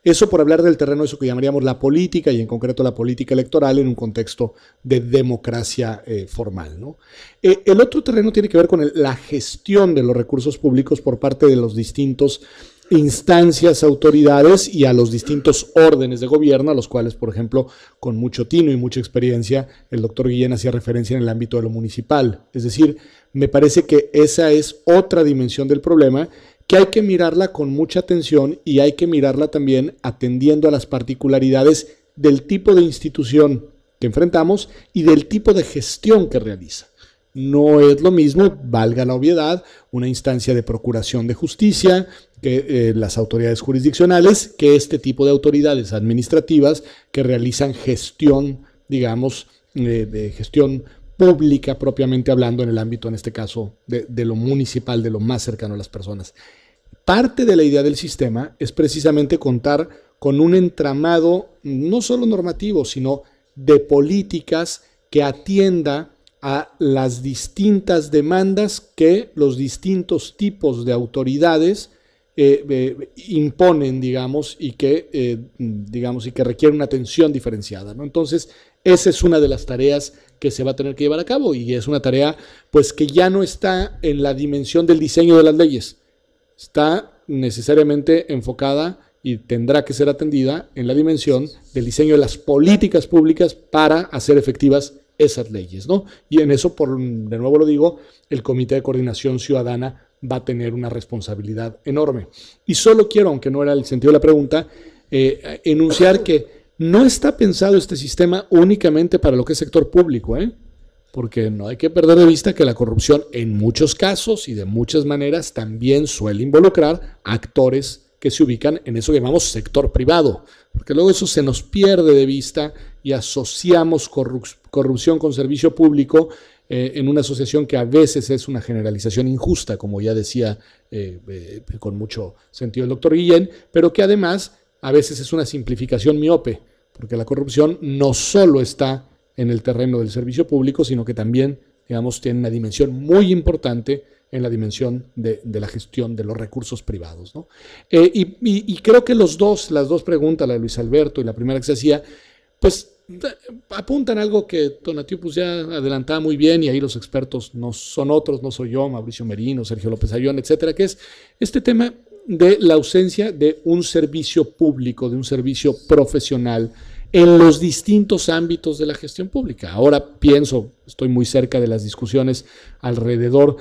Eso por hablar del terreno, eso que llamaríamos la política y en concreto la política electoral en un contexto de democracia eh, formal, ¿no? Eh, el otro terreno tiene que ver con el, la gestión de los recursos públicos por parte de los distintos instancias, autoridades y a los distintos órdenes de gobierno, a los cuales, por ejemplo, con mucho tino y mucha experiencia, el doctor Guillén hacía referencia en el ámbito de lo municipal. Es decir, me parece que esa es otra dimensión del problema que hay que mirarla con mucha atención y hay que mirarla también atendiendo a las particularidades del tipo de institución que enfrentamos y del tipo de gestión que realiza. No es lo mismo, valga la obviedad, una instancia de procuración de justicia, que eh, las autoridades jurisdiccionales, que este tipo de autoridades administrativas que realizan gestión, digamos, eh, de gestión pública propiamente hablando en el ámbito, en este caso, de, de lo municipal, de lo más cercano a las personas. Parte de la idea del sistema es precisamente contar con un entramado no solo normativo, sino de políticas que atienda a las distintas demandas que los distintos tipos de autoridades eh, eh, imponen, digamos, y que, eh, digamos, y que requieren una atención diferenciada, ¿no? Entonces, esa es una de las tareas que se va a tener que llevar a cabo y es una tarea, pues, que ya no está en la dimensión del diseño de las leyes, está necesariamente enfocada y tendrá que ser atendida en la dimensión del diseño de las políticas públicas para hacer efectivas esas leyes, ¿no? Y en eso, por, de nuevo lo digo, el Comité de Coordinación Ciudadana va a tener una responsabilidad enorme. Y solo quiero, aunque no era el sentido de la pregunta, eh, enunciar que no está pensado este sistema únicamente para lo que es sector público, ¿eh? Porque no hay que perder de vista que la corrupción en muchos casos y de muchas maneras también suele involucrar actores que se ubican en eso que llamamos sector privado, porque luego eso se nos pierde de vista y asociamos corrup- corrupción con servicio público eh, en una asociación que a veces es una generalización injusta, como ya decía eh, eh, con mucho sentido el doctor Guillén, pero que además a veces es una simplificación miope, porque la corrupción no solo está en el terreno del servicio público, sino que también, digamos, tiene una dimensión muy importante en la dimensión de, de la gestión de los recursos privados, ¿no? Eh, y, y, y creo que los dos, las dos preguntas, la de Luis Alberto y la primera que se hacía, pues apuntan a algo que Tonatiuh pues ya adelantaba muy bien, y ahí los expertos no son otros, no soy yo, Mauricio Merino, Sergio López Ayón, etcétera, que es este tema de la ausencia de un servicio público, de un servicio profesional en los distintos ámbitos de la gestión pública. Ahora pienso, estoy muy cerca de las discusiones alrededor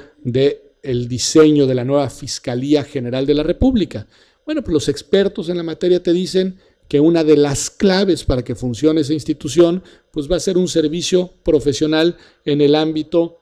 del diseño de la nueva Fiscalía General de la República. Bueno, pues los expertos en la materia te dicen que una de las claves para que funcione esa institución, pues va a ser un servicio profesional en el ámbito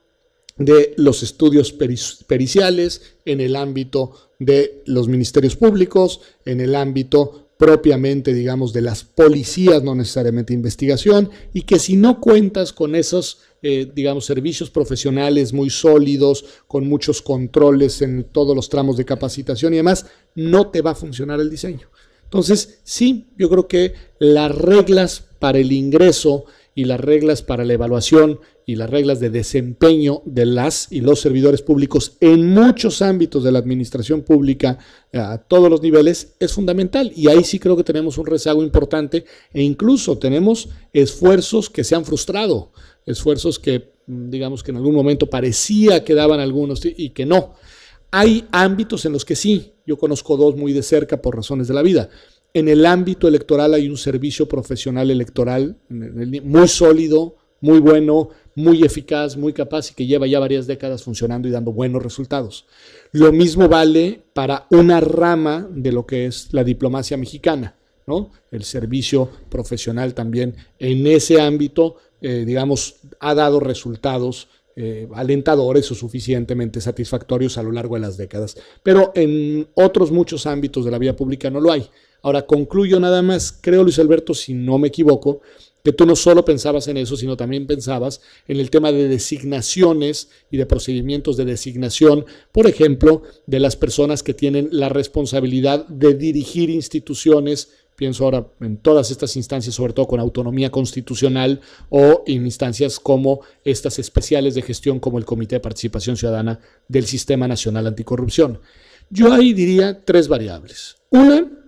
de los estudios perici- periciales, en el ámbito de los ministerios públicos, en el ámbito propiamente, digamos, de las policías, no necesariamente investigación, y que si no cuentas con esos, eh, digamos, servicios profesionales muy sólidos, con muchos controles en todos los tramos de capacitación y demás, no te va a funcionar el diseño. Entonces, sí, yo creo que las reglas para el ingreso y las reglas para la evaluación y las reglas de desempeño de las y los servidores públicos en muchos ámbitos de la administración pública a todos los niveles es fundamental, y ahí sí creo que tenemos un rezago importante e incluso tenemos esfuerzos que se han frustrado, esfuerzos que digamos que en algún momento parecía que daban algunos y que no. Hay ámbitos en los que sí, yo conozco dos muy de cerca por razones de la vida. En el ámbito electoral hay un servicio profesional electoral muy sólido, muy bueno, muy eficaz, muy capaz y que lleva ya varias décadas funcionando y dando buenos resultados. Lo mismo vale para una rama de lo que es la diplomacia mexicana, ¿no? El servicio profesional también en ese ámbito, eh, digamos, ha dado resultados Eh, alentadores o suficientemente satisfactorios a lo largo de las décadas. Pero en otros muchos ámbitos de la vida pública no lo hay. Ahora concluyo nada más, creo, Luis Alberto, si no me equivoco, que tú no solo pensabas en eso, sino también pensabas en el tema de designaciones y de procedimientos de designación, por ejemplo, de las personas que tienen la responsabilidad de dirigir instituciones. Pienso ahora en todas estas instancias, sobre todo con autonomía constitucional, o en instancias como estas especiales de gestión como el Comité de Participación Ciudadana del Sistema Nacional Anticorrupción. Yo ahí diría tres variables. Una,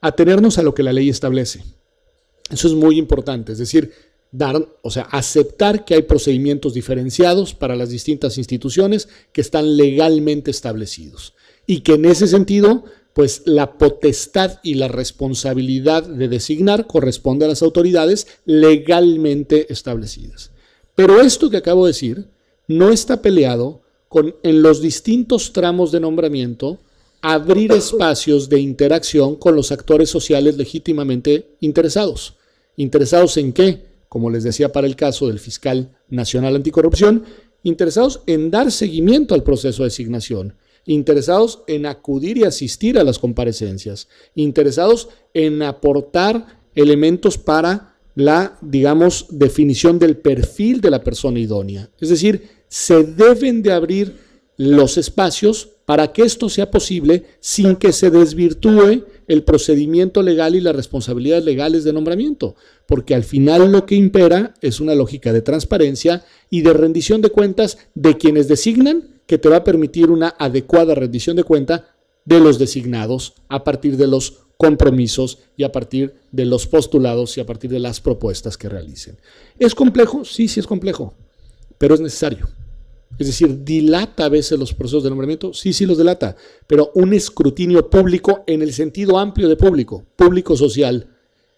atenernos a lo que la ley establece. Eso es muy importante, es decir, dar, o sea, aceptar que hay procedimientos diferenciados para las distintas instituciones que están legalmente establecidos y que en ese sentido, pues la potestad y la responsabilidad de designar corresponde a las autoridades legalmente establecidas. Pero esto que acabo de decir no está peleado con, en los distintos tramos de nombramiento, abrir espacios de interacción con los actores sociales legítimamente interesados. ¿Interesados en qué? Como les decía para el caso del fiscal nacional anticorrupción, interesados en dar seguimiento al proceso de designación, interesados en acudir y asistir a las comparecencias, interesados en aportar elementos para la, digamos, definición del perfil de la persona idónea. Es decir, se deben de abrir los espacios para que esto sea posible sin que se desvirtúe el procedimiento legal y las responsabilidades legales de nombramiento, porque al final lo que impera es una lógica de transparencia y de rendición de cuentas de quienes designan, que te va a permitir una adecuada rendición de cuenta de los designados a partir de los compromisos y a partir de los postulados y a partir de las propuestas que realicen. ¿Es complejo? Sí, sí es complejo, pero es necesario. Es decir, ¿dilata a veces los procesos de nombramiento? Sí, sí los dilata, pero un escrutinio público en el sentido amplio de público, público social,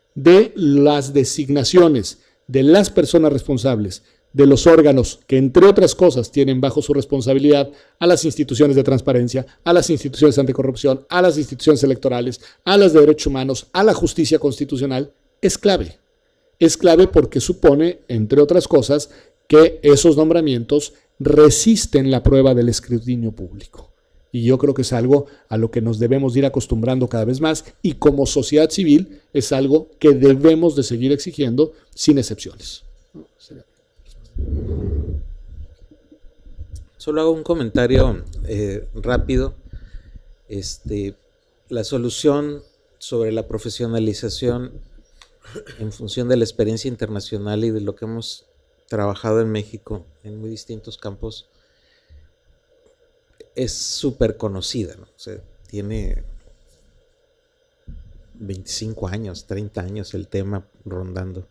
de las designaciones de las personas responsables, de los órganos que, entre otras cosas, tienen bajo su responsabilidad a las instituciones de transparencia, a las instituciones anticorrupción, a las instituciones electorales, a las de derechos humanos, a la justicia constitucional, es clave. Es clave porque supone, entre otras cosas, que esos nombramientos resisten la prueba del escrutinio público. Y yo creo que es algo a lo que nos debemos ir acostumbrando cada vez más y como sociedad civil es algo que debemos de seguir exigiendo sin excepciones. Solo hago un comentario eh, rápido. Este, la solución sobre la profesionalización en función de la experiencia internacional y de lo que hemos trabajado en México en muy distintos campos es súper conocida, ¿no? O sea, tiene veinticinco años, treinta años el tema rondando.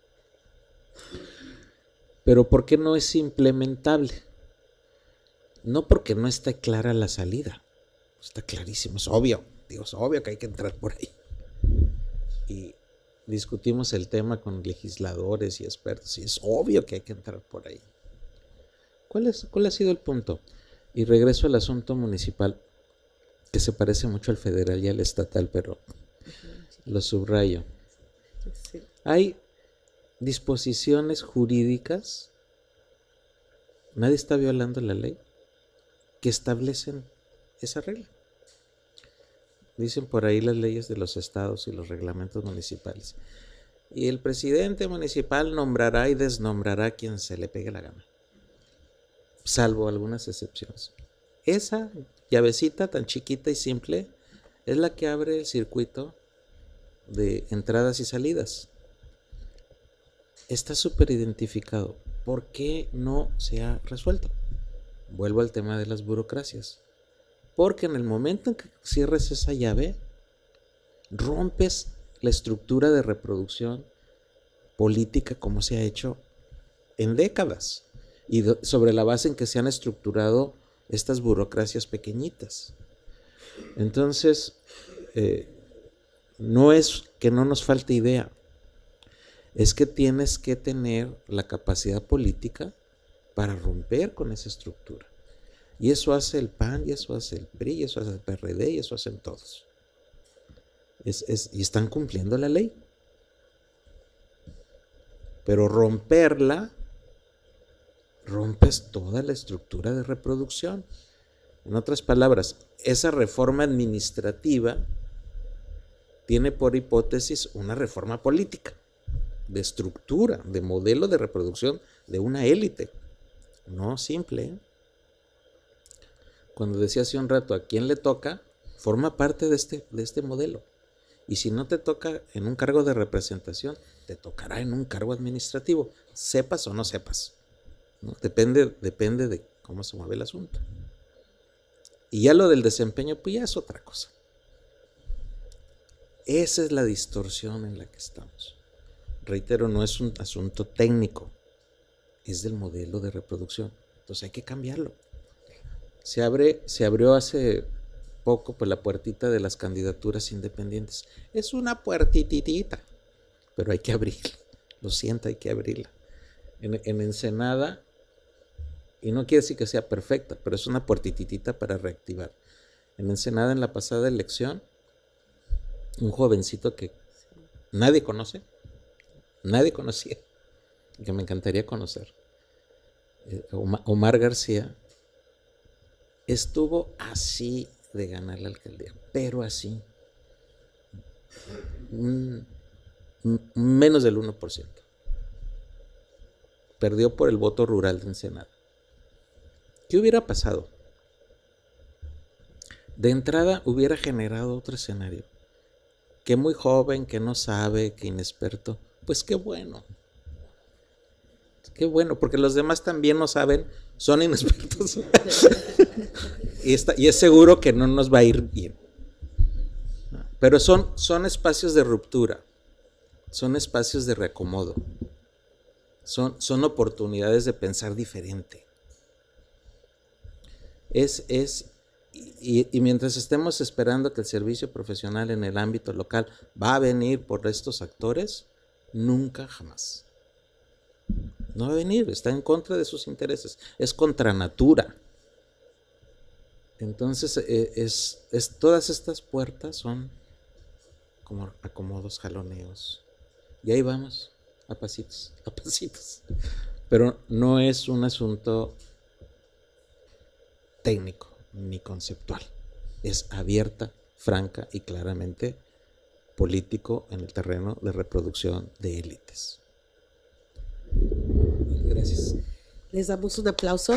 Pero ¿por qué no es implementable? No porque no esté clara la salida. Está clarísimo, es obvio. Digo, es obvio que hay que entrar por ahí. Y discutimos el tema con legisladores y expertos y es obvio que hay que entrar por ahí. ¿Cuál es, cuál ha sido el punto? Y regreso al asunto municipal, que se parece mucho al federal y al estatal, pero lo subrayo. Hay disposiciones jurídicas, nadie está violando la ley, que establecen esa regla. Dicen por ahí las leyes de los estados y los reglamentos municipales. Y el presidente municipal nombrará y desnombrará a quien se le pegue la gana, salvo algunas excepciones. Esa llavecita tan chiquita y simple es la que abre el circuito de entradas y salidas. Está súper identificado. ¿Por qué no se ha resuelto? Vuelvo al tema de las burocracias. Porque en el momento en que cierres esa llave, rompes la estructura de reproducción política como se ha hecho en décadas y sobre la base en que se han estructurado estas burocracias pequeñitas. Entonces, eh, no es que no nos falte idea, es que tienes que tener la capacidad política para romper con esa estructura. Y eso hace el P A N, y eso hace el P R I, y eso hace el P R D, y eso hacen todos. Es, es, y están cumpliendo la ley. Pero romperla, rompes toda la estructura de reproducción. En otras palabras, esa reforma administrativa tiene por hipótesis una reforma política, de estructura, de modelo de reproducción de una élite. No simple, ¿eh? Cuando decía hace un rato, ¿a quién le toca? Forma parte de este, de este modelo. Y si no te toca en un cargo de representación, te tocará en un cargo administrativo, sepas o no sepas, ¿no? Depende, depende de cómo se mueve el asunto. Y ya lo del desempeño, pues ya es otra cosa. Esa es la distorsión en la que estamos. Reitero, no es un asunto técnico, es del modelo de reproducción. Entonces hay que cambiarlo. Se abre, se abrió hace poco pues, la puertita de las candidaturas independientes. Es una puertititita, pero hay que abrirla. Lo siento, hay que abrirla. En, en Ensenada, y no quiere decir que sea perfecta, pero es una puertititita para reactivar. En Ensenada, en la pasada elección, un jovencito que nadie conoce, nadie conocía, que me encantaría conocer, eh, Omar García, estuvo así de ganar la alcaldía, pero así, un, un, menos del uno por ciento. Perdió por el voto rural de Ensenada. ¿Qué hubiera pasado? De entrada hubiera generado otro escenario. Que muy joven, que no sabe, que inexperto, pues qué bueno. Qué bueno, porque los demás también no saben, son inexpertos. y, está, y es seguro que no nos va a ir bien. Pero son, son espacios de ruptura, son espacios de reacomodo, son, son oportunidades de pensar diferente. Es, es y, y mientras estemos esperando que el servicio profesional en el ámbito local va a venir por estos actores, nunca jamás. No va a venir, está en contra de sus intereses, es contra natura. Entonces, eh, es, es, todas estas puertas son como acomodos, jaloneos. Y ahí vamos, a pasitos, a pasitos. Pero no es un asunto técnico ni conceptual. Es abierta, franca y claramente político en el terreno de reproducción de élites. Gracias. Les damos un aplauso.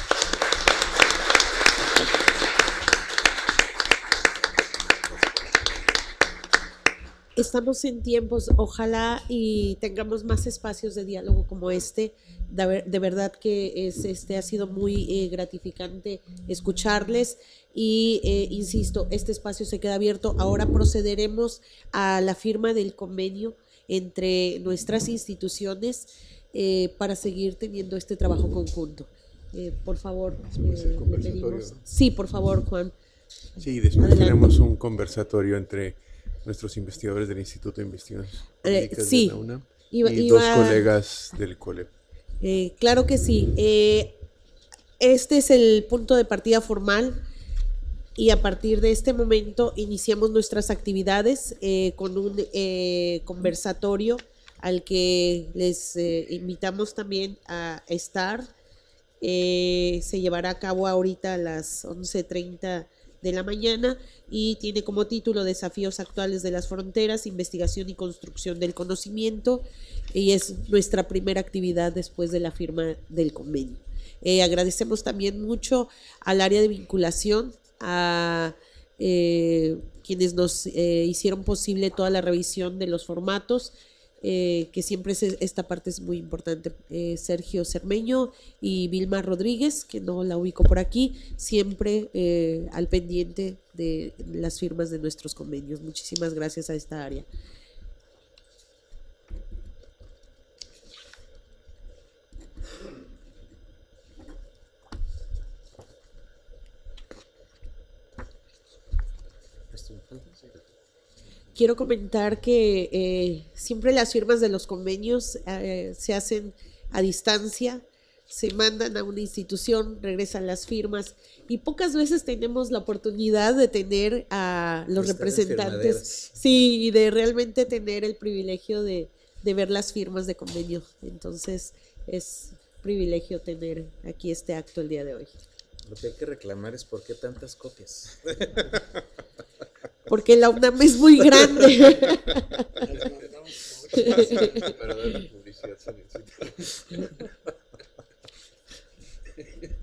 Estamos en tiempos, ojalá y tengamos más espacios de diálogo como este. De, de verdad que es, este ha sido muy eh, gratificante escucharles y eh, insisto, este espacio se queda abierto. Ahora procederemos a la firma del convenio entre nuestras instituciones eh, para seguir teniendo este trabajo conjunto. Eh, por favor, eh, le pedimos. Sí, por favor, Juan. Sí, después Adelante. Tenemos un conversatorio entre nuestros investigadores del Instituto de Investigaciones Jurídicas eh, sí. de la UNAM iba, y iba, dos colegas del COLEP. Eh, claro que sí. Eh, este es el punto de partida formal y a partir de este momento iniciamos nuestras actividades eh, con un eh, conversatorio al que les eh, invitamos también a estar. Eh, se llevará a cabo ahorita a las once treinta de la mañana y tiene como título Desafíos actuales de las fronteras, investigación y construcción del conocimiento, y es nuestra primera actividad después de la firma del convenio. Eh, agradecemos también mucho al área de vinculación, a eh, quienes nos eh, hicieron posible toda la revisión de los formatos, Eh, que siempre es, esta parte es muy importante, eh, Sergio Cermeño y Vilma Rodríguez, que no la ubico por aquí, siempre eh, al pendiente de las firmas de nuestros convenios. Muchísimas gracias a esta área. Quiero comentar que eh, siempre las firmas de los convenios eh, se hacen a distancia, se mandan a una institución, regresan las firmas y pocas veces tenemos la oportunidad de tener a los Están representantes, sí, y de realmente tener el privilegio de, de ver las firmas de convenio. Entonces es privilegio tener aquí este acto el día de hoy. Lo que hay que reclamar es por qué tantas copias. Porque la UNAM es muy grande. Para dar la publicidad se necesita.